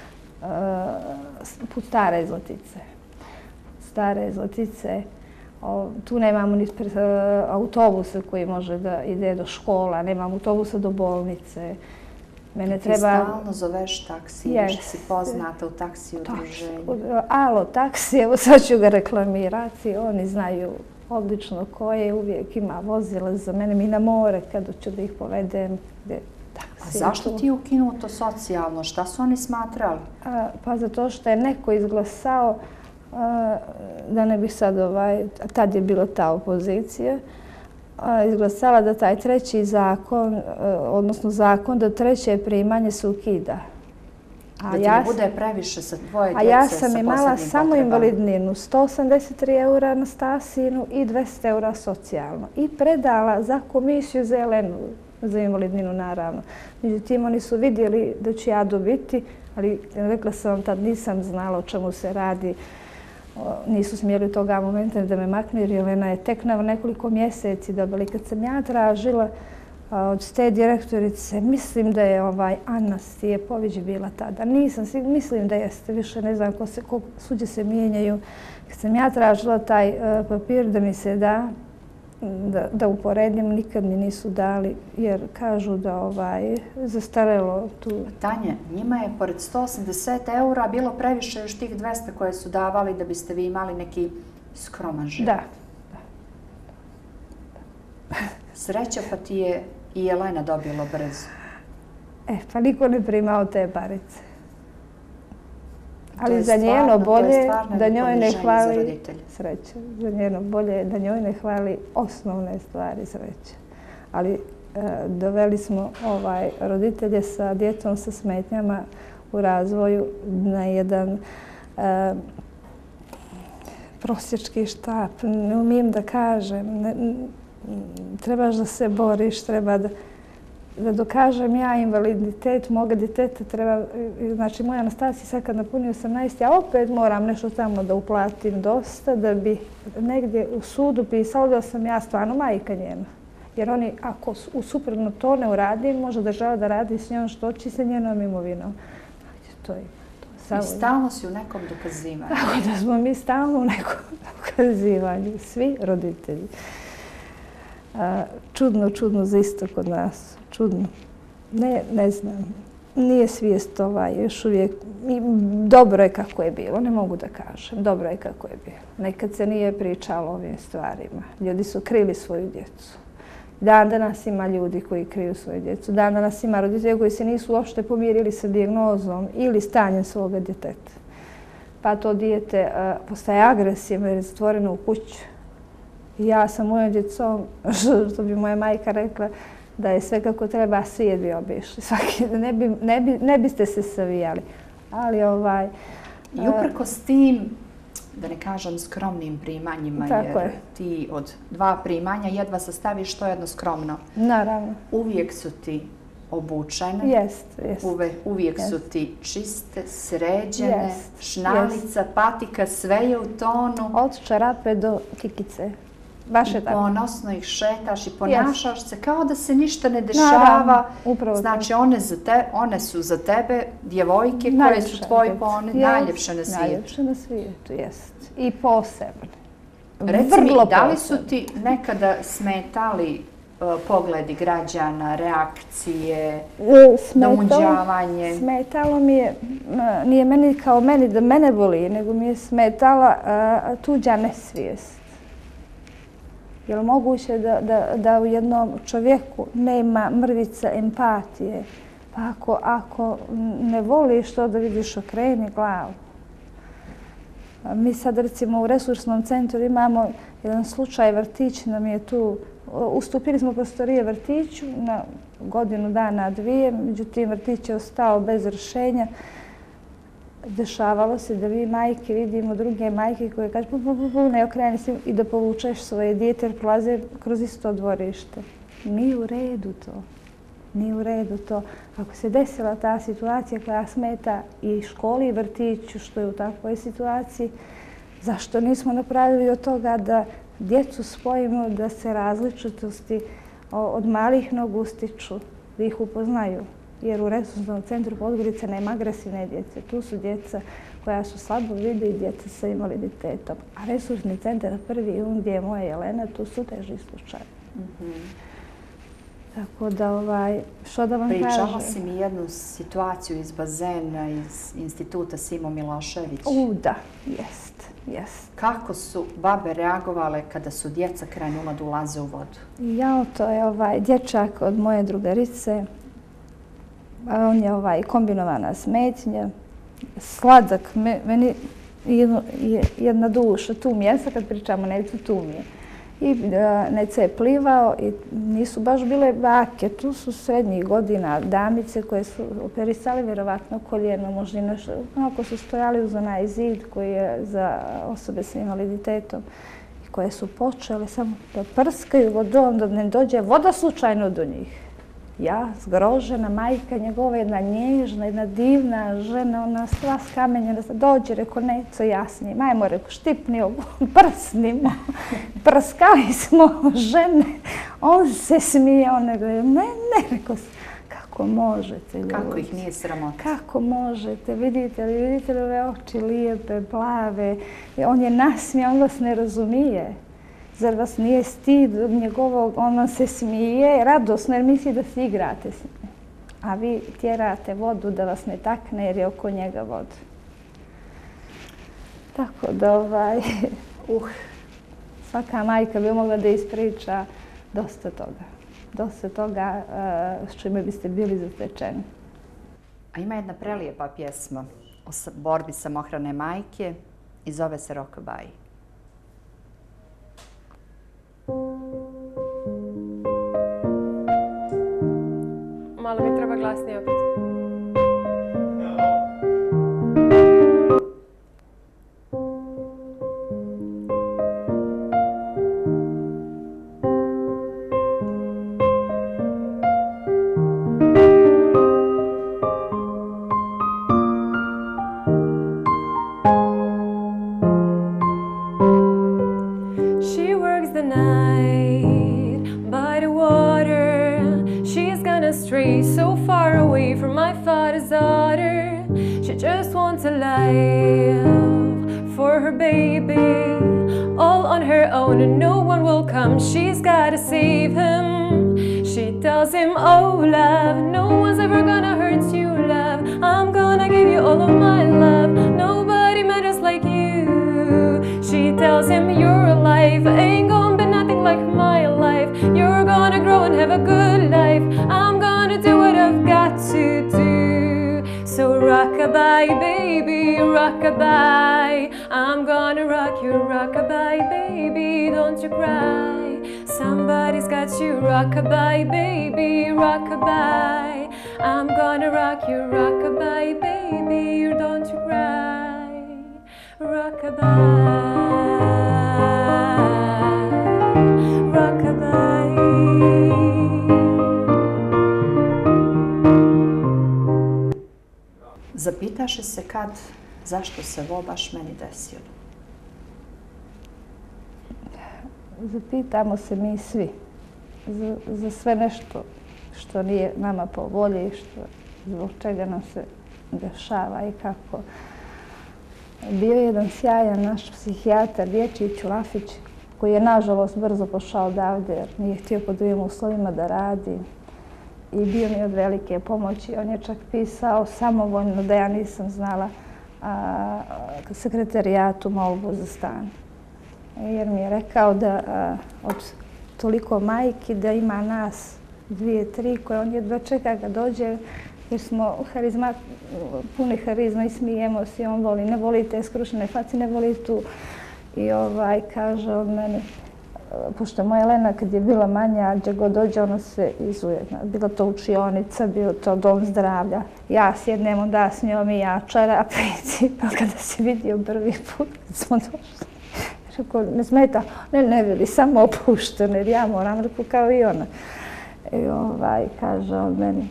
put Stare Zlatice. Stare Zlatice, tu nemamo ni autobusa koji može da ide do škola, nemamo autobusa do bolnice. Mene Ti stalno zoveš taksi, još si poznata u taksi udruženju. Alo, taksi, evo sad ću ga reklamirati, oni znaju odlično koje, uvijek ima vozila za mene, mi na more kada ću da ih povedem. A zašto ti je ukinuto socijalno? Šta su oni smatrali? Pa zato što je neko izglasao, da ne bih sad, tad je bila ta opozicija, izglasala da taj treći zakon, odnosno zakon da treće primanje se ukida. Da ti ne bude previše sa dvoje djece. A ja sam imala samo invalidninu, 183 eura na Stasinu i 200 eura socijalno. I predala za komisiju za Elenu, za invalidninu naravno. Međutim, oni su vidjeli da ću ja dobiti, ali rekla sam vam tad nisam znala o čemu se radi. Nisu smjeli toga momenta da me maknu jer Jelena je tek na nekoliko mjeseci dobila. I kad sam ja tražila od te direktorice, mislim da je Ana Stijepović bila tada. Nisam, mislim da jeste, više ne znam ko suđe se mijenjaju. Kad sam ja tražila taj papir da mi se da uporedim, nikad mi nisu dali jer kažu da zastarelo tu. Tanja, njima je pored 180 eura bilo previše još tih 200 koje su davali da biste vi imali neki skroman život. Da. Sreća pa ti je i Jelena dobila brzo. Pa niko ne primao te parice. Ali za njeno bolje da njoj ne hvali sreće. Za njeno bolje da njoj ne hvali osnovne stvari sreće. Ali doveli smo roditelje sa djecom sa smetnjama u razvoju na jedan prosječki štap. Ne umijem da kažem. Trebaš da se boriš, treba da dokažem ja invaliditet moga djeteta, treba, znači moja Anastasija sad kad napuni 18, ja opet moram nešto tamo da uplatim dosta da bi negdje u sudu pisalo da sam ja stvarno majka njena. Jer oni, ako suprotno to ne uradi, može država da radi s njom što će sa njenom imovinom. I stalno si u nekom dokazivanju. Tako da smo mi stalno u nekom dokazivanju, svi roditelji. Čudno za isto kod nas. Čudno. Ne znam. Nije svijest još uvijek. Dobro je kako je bilo, ne mogu da kažem. Dobro je kako je bilo. Nekad se nije pričalo o ovim stvarima. Ljudi su krili svoju djecu. Dan danas ima ljudi koji kriju svoju djecu. Dan danas ima roditelji koji se nisu uopšte pomirili sa dijagnozom ili stanjem svoga djeteta. Pa to dijete postaje agresivno jer je zatvoreno u kuću. Ja sa mojom djecom, što bi moja majka rekla, da je sve kako treba, svijet bi obišli. Ne biste se savijali. Ali I uprkos tim, da ne kažem skromnim primanjima, jer ti od 2 primanja jedva sastaviš to jedno skromno. Naravno. Uvijek su ti obučene, uvijek su ti čiste, sređene, šnalica, patika, sve je u tonu. Od čarape do kikice. Baš je tako. Ponosno ih šetaš i ponašaš se kao da se ništa ne dešava. Znači one su za tebe djevojke koje su tvoji poni najljepše na svijetu. Najljepše na svijetu, jest. I posebno. Reci mi, da li su ti nekada smetali pogledi građana, reakcije, namuđavanje? Smetalo mi je, nije meni kao meni da mene boli, nego mi je smetala tuđa nesvijest. Je li moguće da u jednom čovjeku nema mrvica empatije? Pa ako ne voliš to da vidiš, okreni glavu. Mi sad recimo u resursnom centru imamo jedan slučaj, vrtić nam je tu, ustupili smo prostorije vrtiću na godinu dana, 2, međutim vrtić je ostao bez rješenja. Dešavalo se da vi majke vidimo druge majke koje kažu ne okreni se i da povučeš svoje dijete jer prolaze kroz isto dvorište. Nije u redu to. Nije u redu to. Ako se desila ta situacija koja smeta i školi i vrtiću što je u takvoj situaciji, zašto nismo napravili od toga da djecu spojimo, da se različitosti od malih nogu stiču, da ih upoznaju? Jer u resursnom centru Podgorica nema agresivne djece. Tu su djeca koja su slabo vide i djeca sa invaliditetom. A resursni centar prvi, gdje je moja Jelena, tu su teži slučaj. Tako da, što da vam kažem? Pričala si mi jednu situaciju iz bazena, iz instituta Simo Milošević. Da, jest. Kako su babe reagovale kada su djeca krenula da ulaze u vodu? To je dječak od moje drugarice. On je kombinovana smetnja. Sladak, meni jedna duša, tu mi je, sad kad pričamo Necu, tu mi je. I Neca je plivao i nisu baš bile bake, tu su srednjih godina damice koje su operisali vjerovatno koljeno, možda i nešto, ako su stojali uz onaj zid koji je za osobe s invaliditetom i koje su počele samo da prskaju vodom, da ne dođe voda slučajno do njih. Ja, zgrožena, majka njegova, jedna nježna, jedna divna žena, ona sva skamenjena, dođe, reko, Neco, jasnije, majmo, reko, štipnio, prsnimo, prskali smo žene, on se smije, ona gleda, ne, reko, kako možete, ljudi? Kako ih nije sramota? Kako možete, vidite li ove oči lijepe, plave, on je nasmije, on vas ne razumije. Zar vas nije stid njegovog, on vam se smije radosno jer misli da se igrate s njim. A vi tjerate vodu da vas ne takne jer je oko njega voda. Tako da svaka majka bi mogla da ispriča dosta toga. Dosta toga s čime biste bili zatečeni. A ima jedna prelijepa pjesma o borbi samohrane majke i zove se Rockabye. Malo mi treba glasnije opet. She works the night by the water. She's gonna stray so far away from my father's daughter. She just wants a life for her baby, all on her own, and no one will come. She's gotta save him. She tells him, oh love, no one's ever gonna hurt you, love. I'm gonna give you all of my love. Nobody matters like you. She tells him, your life ain't gonna be nothing like my life. You're gonna grow and have a good life. I'm gonna do what I've got to do. So rockabye, baby, rockabye. I'm gonna rock you, rockabye, baby, don't you cry. Somebody's got you, rockabye, baby, rockabye. I'm gonna rock you, rockabye, baby, don't you cry. Rockabye, rockabye. Zapitaše se kad, zašto se ovo baš meni desilo? Zapitamo se mi svi za sve nešto što nije nama po volji, zbog čega nam se dešava i kako. Bio je jedan sjajan naš psihijatar, dječji Ćulafić, koji je nažalost brzo pošao odavde jer nije htio pod ovim uslovima da radi. I bio mi od velike pomoći. On je čak pisao samovoljno da ja nisam znala sekretarijatu molbu za stan. Jer mi je rekao da od toliko majki da ima nas 2-3 koje on jedva čeka kad dođe jer smo puni harizma i smijemo se i on voli. Ne voli te skrušene face, ne voli tu. I kaže on meni, pošto moja Jelena kad je bila manja, gdje god dođe ona se izuje. Bila to učionica, bio to dom zdravlja. Ja sjednem onda s njom i ja čarapici. Pa kada se vidio prvi put smo došli. Rekao, ne smeta, ne vidi, samo opušteno jer ja moram, rekao kao i ona. I kaže on meni,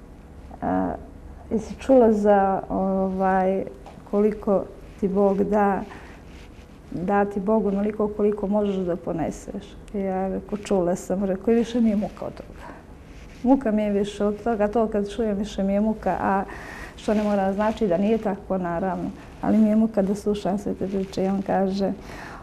jesi čula za koliko ti Bog da ti Bog onoliko koliko možeš da poneseš. I ja rekao, čula sam, rekao, i više mi je muka od toga. Muka mi je više od toga, to kad čujem više mi je muka, a što ne mora znači da nije tako naravno, ali mi je muka da slušam sve te priče. I on kaže,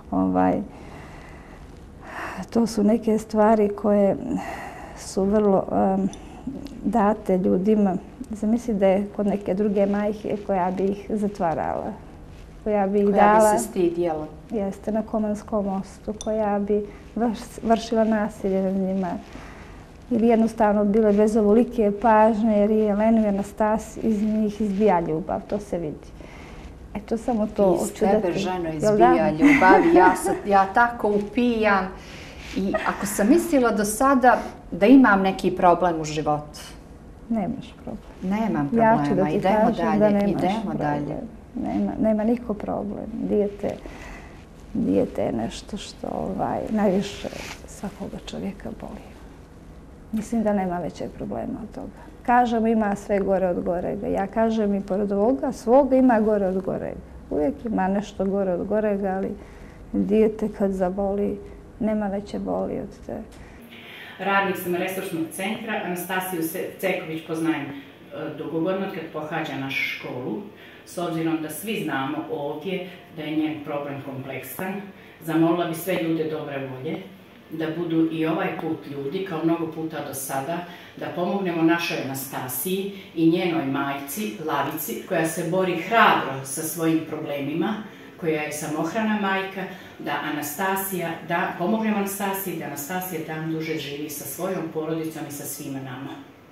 to su neke stvari koje su vrlo date ljudima. Zamisli da je kod neke druge majke koja bi ih zatvarala, koja bi ih dala... Koja bi se stidjela. Jeste, na Komanskom mostu, koja bi vršila nasilje nad njima. Ili jednostavno bile bez ovolike pažnje, jer je Lenu i Anastasiju iz njih izbija ljubav, to se vidi. Eto, samo to... Iz tebe, ženo, izbija ljubav. Ja tako upijam. I ako sam mislila do sada da imam neki problem u životu. Nemaš problem. Nemam problema, idemo dalje, idemo dalje. Nema niko problem. Dijete je nešto što najviše svakoga čovjeka boli. Mislim da nema većeg problema od toga. Kažem, ima sve gore od gorega. Ja kažem i pored ovoga svoga ima gore od gorega. Uvijek ima nešto gore od gorega, ali dijete kad zaboli, nema veće boli od te. Radnik sam resursnog centra, Anastasiju Ceković poznajem dugogodno kad pohađa našu školu. S obzirom da svi znamo ovdje da je njen problem kompleksan, zamolila bi sve ljude dobre volje da budu i ovaj put ljudi, kao mnogo puta do sada, da pomognemo našoj Anastasiji i njenoj majci, Lavici, koja se bori hrabro sa svojim problemima, koja je samohrana majka, da pomognemo Anastasiji, da Anastasija dan duže živi sa svojom porodicom i sa svima nama.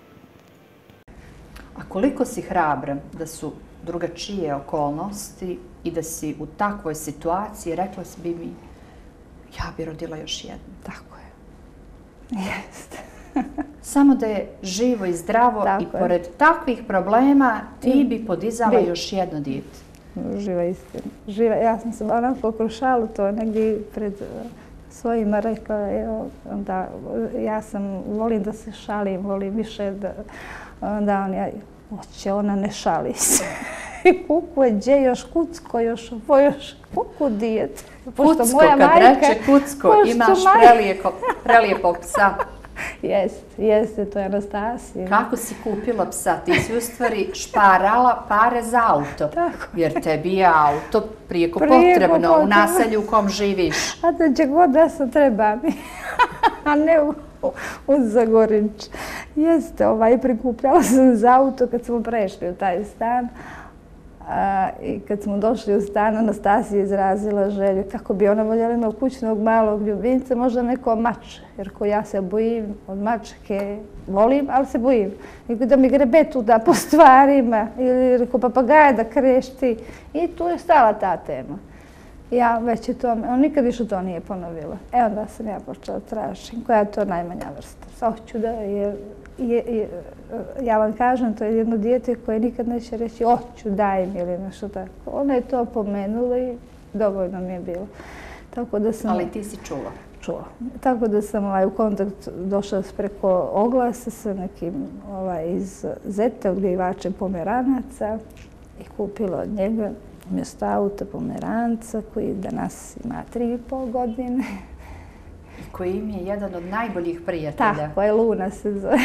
A koliko si hrabra da su drugačije okolnosti i da si u takvoj situaciji, rekla bi mi, ja bi rodila još jednu. Tako je. Jeste. Samo da je živo i zdravo i pored takvih problema ti bi podizala još jedno dijete. Živa istina. Ja sam se onako kroz šalu to negdje pred svojima rekla, da ja volim da se šalim, volim više da hoće, ona ne šali se. I kuku je gdje još kucko, još kuku dijete. Kucko, kad reče kucko, imaš prelijepo psa. Jeste, to je Anastasija. Kako si kupila psa? Ti si u stvari šparala pare za auto. Jer tebi je auto prijeko potrebno u naselju u kom živiš. A da će god da se treba mi. A ne u Zagorinč. Jeste, prikupljala sam za auto kad smo prešli u taj stan. I kad smo došli u stan, Anastasija izrazila želju kako bi ona voljela jednog kućnog malog ljubimca, možda neko mač, jer ko ja se bojim od mačke, volim, ali se bojim. I da mi grebe tuda po stvarima, ili reko papagaja da krešti. I tu je stala ta tema. Ja već je to, on nikad više to nije ponovila. Onda sam ja počela tražiti koja je to najmanja vrsta. Hoću da je, ja vam kažem, to je jedno dijete koje nikad neće reći hoću, daj mi ili nešto tako. Ona je to pomenula i dovoljno mi je bilo. Ali ti si čula? Čula. Tako da sam u kontakt došla preko oglasa sa nekim iz Zete, odgajivačem Pomeranaca i kupila od njega umjesto auta Pomeranca koji danas ima 3,5 godine. Koji im je jedan od najboljih prijatelja. Tako je, Luna se zove.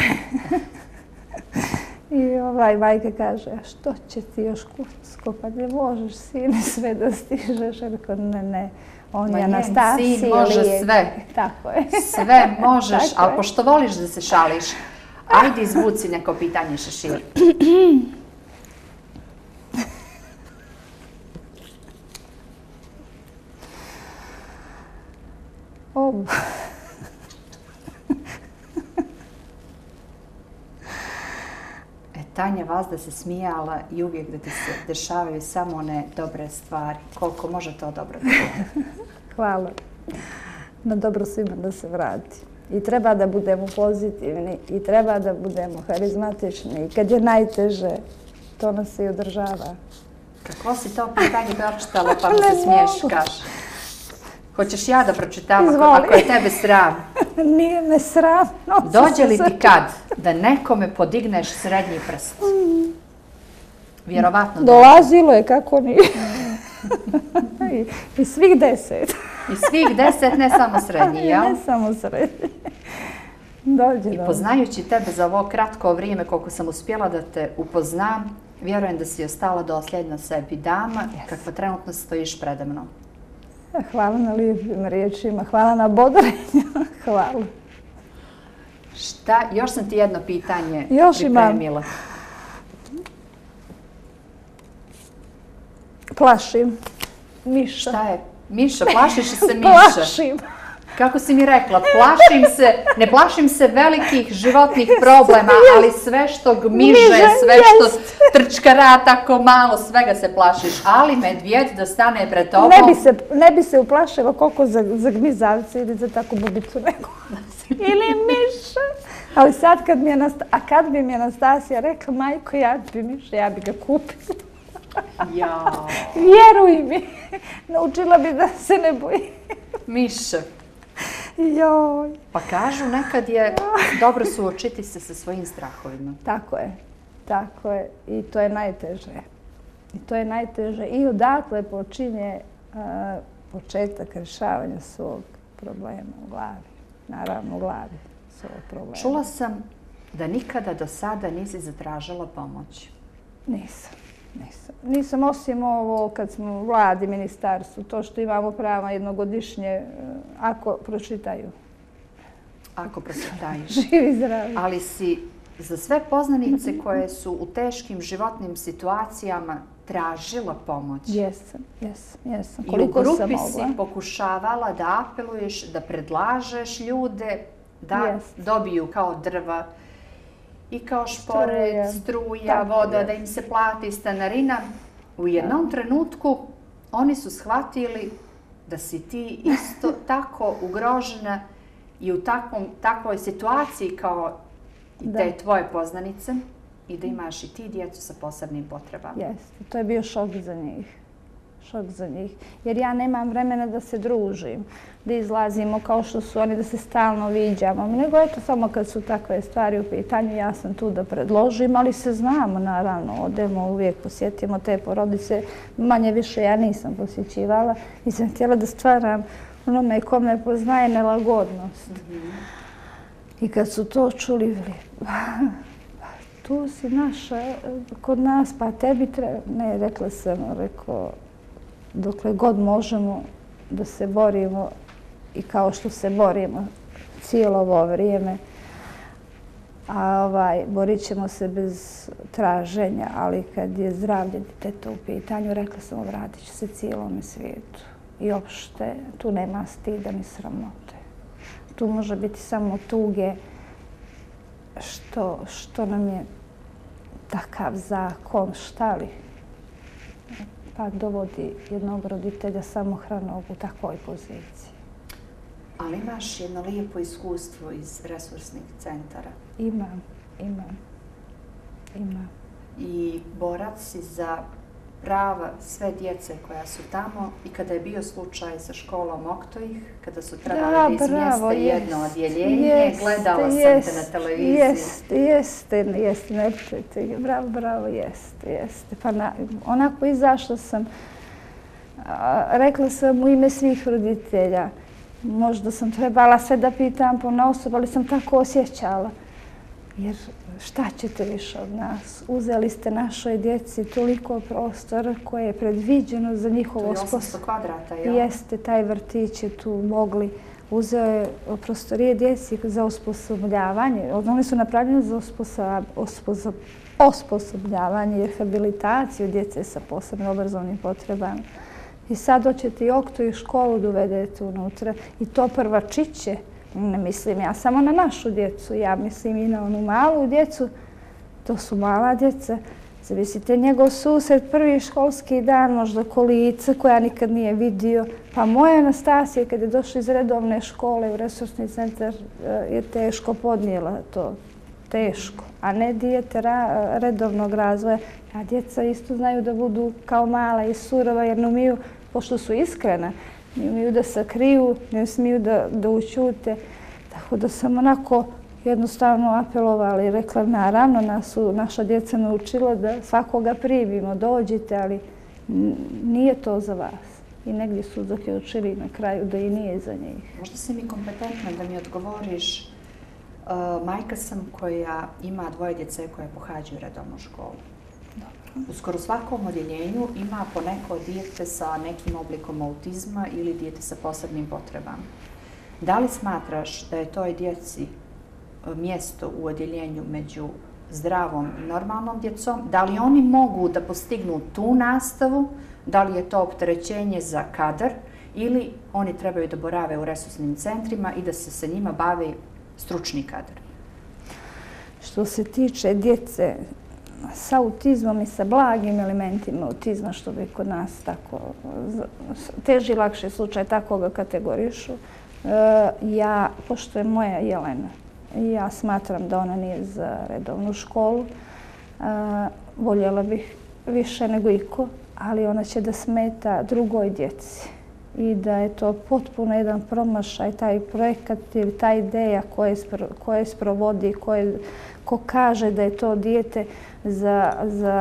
I majka kaže, a što će ti još kucko, pa ne možeš sine sve da stižeš. Rekao, ne, on je Anastasija. Sin može sve. Tako je. Sve možeš, ali pošto voliš da se šališ, ajde izvuci neko pitanje šešir. Tanja Vazda se smijala i uvijek da ti se dešavaju samo one dobre stvari. Koliko može to dobro da bude. Hvala. Na dobro svima da se vrati. I treba da budemo pozitivni i treba da budemo harizmatični. I kad je najteže, to nas i održava. Kako si to pitanje pročitala pa mi se smiješkaš? Hoćeš ja da pročitam Izvoli. ako je tebe sram? Nije me sram. Dođe li ti kad da nekome podigneš srednji prst? Vjerovatno dolazilo je, kako nije. I svih 10. I svih 10, ne samo srednji, jel? Ne samo srednji. Dođe. I poznajući tebe za ovo kratko vrijeme koliko sam uspjela da te upoznam, vjerujem da si ostala dosljedna sebi dama, kakva trenutno stojiš preda mnom. Hvala na lijepim riječima, hvala na bodrenju, hvala. Šta, još sam ti jedno pitanje pripremila. Plašim. Miša. Šta je? Miša, plašiš se Miša? Plašim. Kako si mi rekla, ne plašim se velikih životnih problema, ali sve što gmiže, sve što trčkara tako malo, svega se plašiš. Ali medvjed da stane pred tobom... Ne bi se uplašila koliko za gmizavce ili za takvu bubicu nego. Ili Miša. Ali sad kad bi mi Anastasija rekla, majko, ja bi Miša, ja bi ga kupila. Vjeruj mi, naučila bi da se ne boji. Miša. Joj. Pa kažu, nekad je dobro suočiti se sa svojim strahovima. Tako je. I to je najteže. I odatle počinje početak rješavanja svog problema u glavi. Naravno u glavi svog problema. Čula sam da nikada do sada nisi zatražila pomoć. Nisam, osim ovo kad smo u vladi, ministarstvu, to što imamo prava jednogodišnje, ako pročitaju. Ako pročitaju. Živi zdravi. Ali si za sve poznanice koje su u teškim životnim situacijama tražila pomoć. Jesam. I u grupi si pokušavala da apeluješ, da predlažeš ljude da dobiju kao drva i kao šporet, struja, voda, da im se plati stanarina. U jednom trenutku oni su shvatili da si ti isto tako ugrožena i u takvoj situaciji kao i te tvoje poznanice i da imaš i ti djecu sa posebnim potrebama. Jeste, to je bio šok za njih. Jer ja nemam vremena da se družim, da izlazimo kao što su oni, da se stalno viđamo. Nego eto, samo kad su takve stvari u pitanju, ja sam tu da predložim, ali se znamo, naravno, odemo, uvijek posjetimo te porodice. Manje više ja nisam posjećivala. Nisam htjela da stvaram onome ko me poznaje nelagodnost. I kad su to čuli, tu si naša, kod nas, pa tebi treba... Ne, rekla sam, dokle god možemo da se borimo i kao što se borimo cijelo ovo vrijeme, borit ćemo se bez traženja, ali kad je zdravlje djeteta u pitanju, rekla sam, vratit ću se cijelome svijetu. I uopšte, tu nema stida ni sramote. Tu može biti samo tuge što nam je takav zakon, šta li? Pa dovodi jednog roditelja samohranog u takvoj poziciji. Ali imaš jedno lijepo iskustvo iz resursnih centara. Imam. I borac si za prava sve djece koja su tamo i kada je bio slučaj sa školom Oktojih, kada su trebali da izmjeste jedno odjeljenje, gledala sam te na televiziji. Jeste, ne pričajte, bravo, jeste. Pa onako izašla sam, rekla sam u ime svih roditelja, možda sam trebala sve da pitam ponaosob, ali sam tako osjećala. Jer šta ćete više od nas? Uzeli ste našoj djeci toliko prostora koje je predviđeno za njihovo... To je 800 kvadrata, jel? Jeste, taj vrtić je tu mogli. Uzeo je prostorije djeci za osposobljavanje. Oni su napravljeni za osposobljavanje i rehabilitaciju djece sa posebnim obrazovnim potrebama. I sad hoćete i Oktoj i školu dovedete unutra. I to prvačiće. Ne mislim ja samo na našu djecu, ja mislim i na onu malu djecu. To su mala djeca. Zavisite, njegov susret, prvi školski dan, možda kolica koja nikad nije vidio. Pa moja Anastasija, kad je došla iz redovne škole u resursni centar, je teško podnijela to. Teško. A ne dijete redovnog razvoja. A djeca isto znaju da budu kao mala i surova jer ne umiju, pošto su iskrena, ne umiju da sakriju, ne smiju da učute. Tako da sam onako jednostavno apelovala i rekla, naravno, naša djeca naučila da svakoga primimo, dođite, ali nije to za vas. I negdje su zaključili na kraju da i nije za njih. Možda si mi kompetentna da mi odgovoriš. Majka sam koja ima 2 djece koje pohađaju redovnu školu. U skoro svakom odjeljenju ima po neko dijete sa nekim oblikom autizma ili dijete sa posebnim potrebama. Da li smatraš da je toj djeci mjesto u odjeljenju među zdravom i normalnom djecom? Da li oni mogu da postignu tu nastavu? Da li je to opterećenje za kadar ili oni trebaju da borave u resursnim centrima i da se sa njima bavi stručni kadar? Što se tiče djece sa autizmom i sa blagim elementima autizma, što bi kod nas tako teži, lakši slučaj, tako ga kategorišu, ja, pošto je moja Jelena, ja smatram da ona nije za redovnu školu, voljela bih više nego iko, ali ona će da smeta drugoj djeci i da je to potpuno jedan promašaj, taj projekat ili ta ideja koje sprovodi, ko kaže da je to dijete za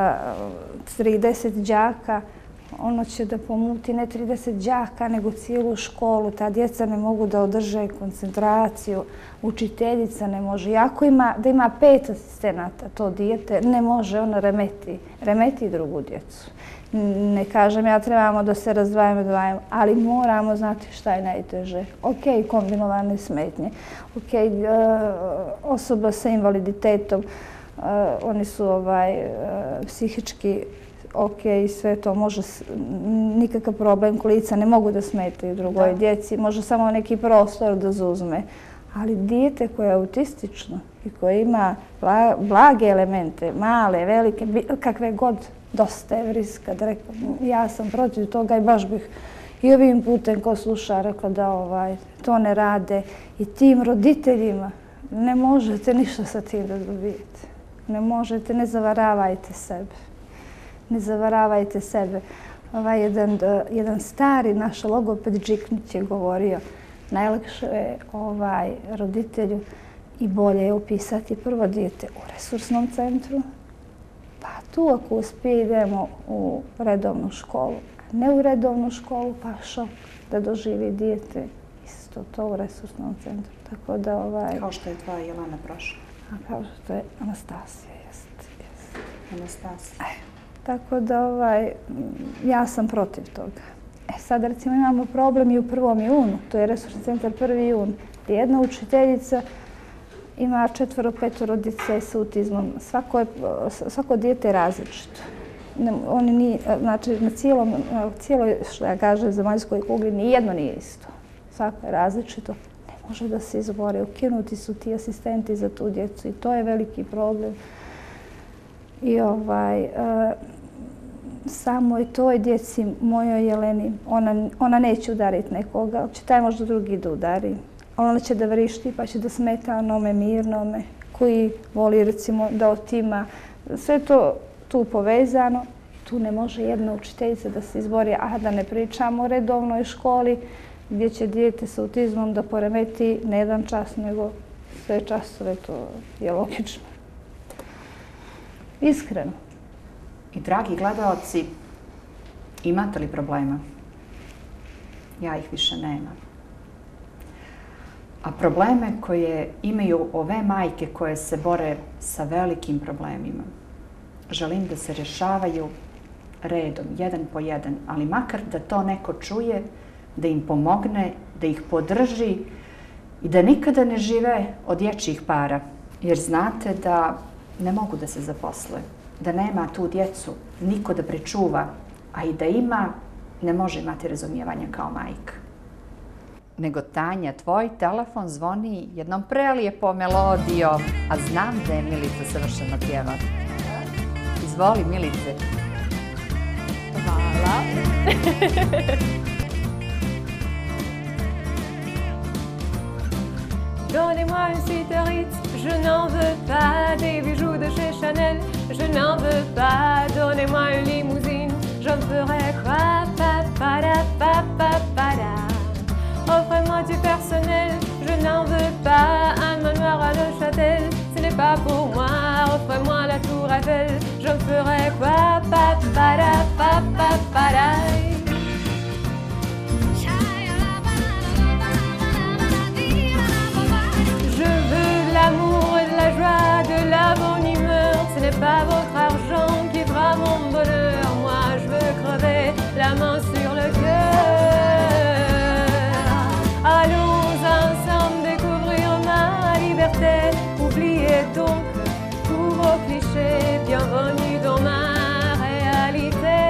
30 đaka, ono će da pomuti ne 30 đaka, nego cijelu školu. Ta djeca ne mogu da održe koncentraciju, učiteljica ne može. Iako da ima 5 asistenata, to dijete ne može, ona remeti drugu djecu. Ne kažem ja trebamo da se razdvajamo, ali moramo znati šta je najteže. Ok, kombinovane smetnje, ok, osoba sa invaliditetom, oni su psihički ok, sve to može, nikakav problem, kolica ne mogu da smetaju drugoj djeci, može samo neki prostor da zauzme. Ali dijete koje je autistično i koje ima blage elemente, male, velike, kakve god, dosta je riska. Ja sam protiv toga i baš bih i ovim putem ko sluša rekla da to ne rade i tim roditeljima ne možete ništa sa tim da dobijete. Ne možete, ne zavaravajte sebe. Ne zavaravajte sebe. Jedan stari naš logoped Džiknić je govorio najlakše je roditelju i bolje je upisati prvo dijete u resursnom centru, pa tu ako uspije idemo u redovnu školu, a ne u redovnu školu, pa šok da doživi dijete isto to u resursnom centru. Tako da kao što je tvoja Jelena prošla. A kao što je Anastasija, jest. Anastasija. Tako da ja sam protiv toga. Sad recimo imamo problem i u 1. junu, to je resursni centar 1. jun. Jedna učiteljica ima 4-5 djece sa autizmom. Svako dijete je različito. Znači, na cijeloj, što ja kažem, zemaljskoj kugli, nijedno nije isto. Svako je različito. Ne može da se izbore. Ukinuti su ti asistenti za tu djecu i to je veliki problem. I samoj toj djeci, mojoj Jeleni, ona neće udariti nekoga, će taj možda drugi da udari. Ona će da vrišti pa će da smeta onome mirnome koji voli recimo da otima. Sve to tu povezano. Tu ne može jedna učiteljica da se izbori, a da ne pričamo o redovnoj školi gdje će dijete sa autizmom da poremeti ne jedan čas, nego sve časove, to je logično. Iskreno. I dragi gledalci, imate li problema? Ja ih više nemam. A probleme koje imaju ove majke koje se bore sa velikim problemima, želim da se rješavaju redom, jedan po jedan, ali makar da to neko čuje, da im pomogne, da ih podrži i da nikada ne žive od dječjih para, jer znate da ne mogu da se zaposle, da nema tu djecu niko da pričuva, a i da ima, ne može imati razumijevanja kao majka. Nego Tanja, tvoj telefon zvoni jednom prelijepom melodijom, a znam da je Milica savršeno pjeva. Izvoli, Milice. Hvala. Donnez-moi une suite Ritz, je n'en veux pas des bijoux de chez Chanel, je n'en veux pas. Donnez-moi une limousine, je me ferai quoi, pa pa da pa pa pa da. bref, je ferai quoi? Papada, papada. Je veux de l'amour et de la joie, de la bonne humeur. Ce n'est pas votre argent qui fera mon bonheur. Moi, je veux crever la main sur le cœur. Allons ensemble découvrir ma liberté. Oubliez donc tous vos clichés. Bienvenue dans ma réalité.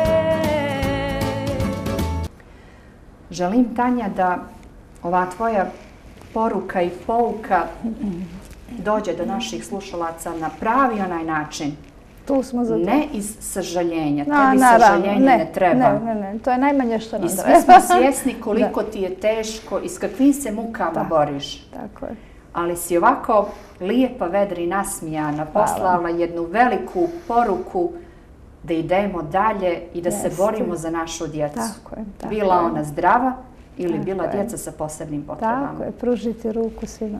Želim, Tanja, da ova tvoja poruka i pouka dođe do naših slušalaca na pravi onaj način. Tu smo za to. Ne iz sažaljenja. Tebi sažaljenje ne treba. Ne. To je najmanje što nam treba. I svi smo svjesni koliko ti je teško i s kakvim se mukama boriš. Tako je. Ali si ovako lijepa, vedra i nasmijana, poslala jednu veliku poruku da idemo dalje i da se borimo za našu djecu. Tako je. Bila ona zdrava ili bila djeca sa posebnim potrebama. Tako je, pružiti ruku svima.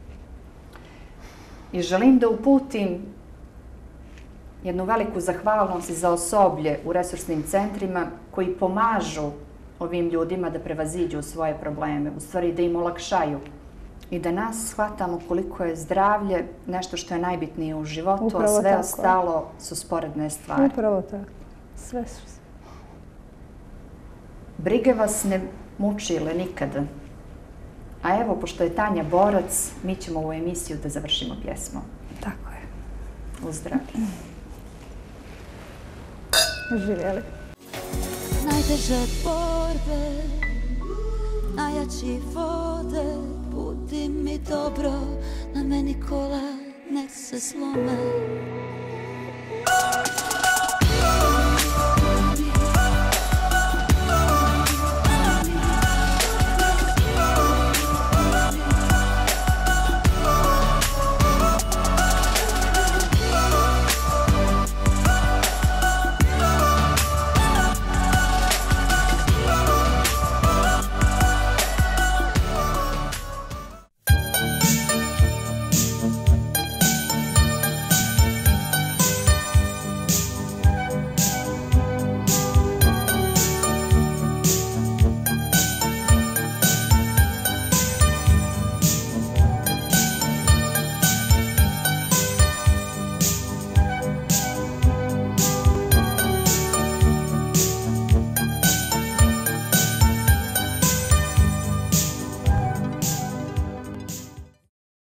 I želim da uputim jednu veliku zahvalnost za osoblje u resursnim centrima koji pomažu ovim ljudima da prevaziđu svoje probleme, u stvari da im olakšaju i da nas shvatamo koliko je zdravlje nešto što je najbitnije u životu, Upravo a sve tako. ostalo su sporedne stvari. Upravo tako. Sve su. Brige vas ne mučile nikada. A evo, pošto je Tanja borac, mi ćemo ovu emisiju da završimo pjesmom. Tako je. Uzdrav. Živjeli. Najteže borbe, najjači vode, budi mi dobro, na meni kola nek se slome.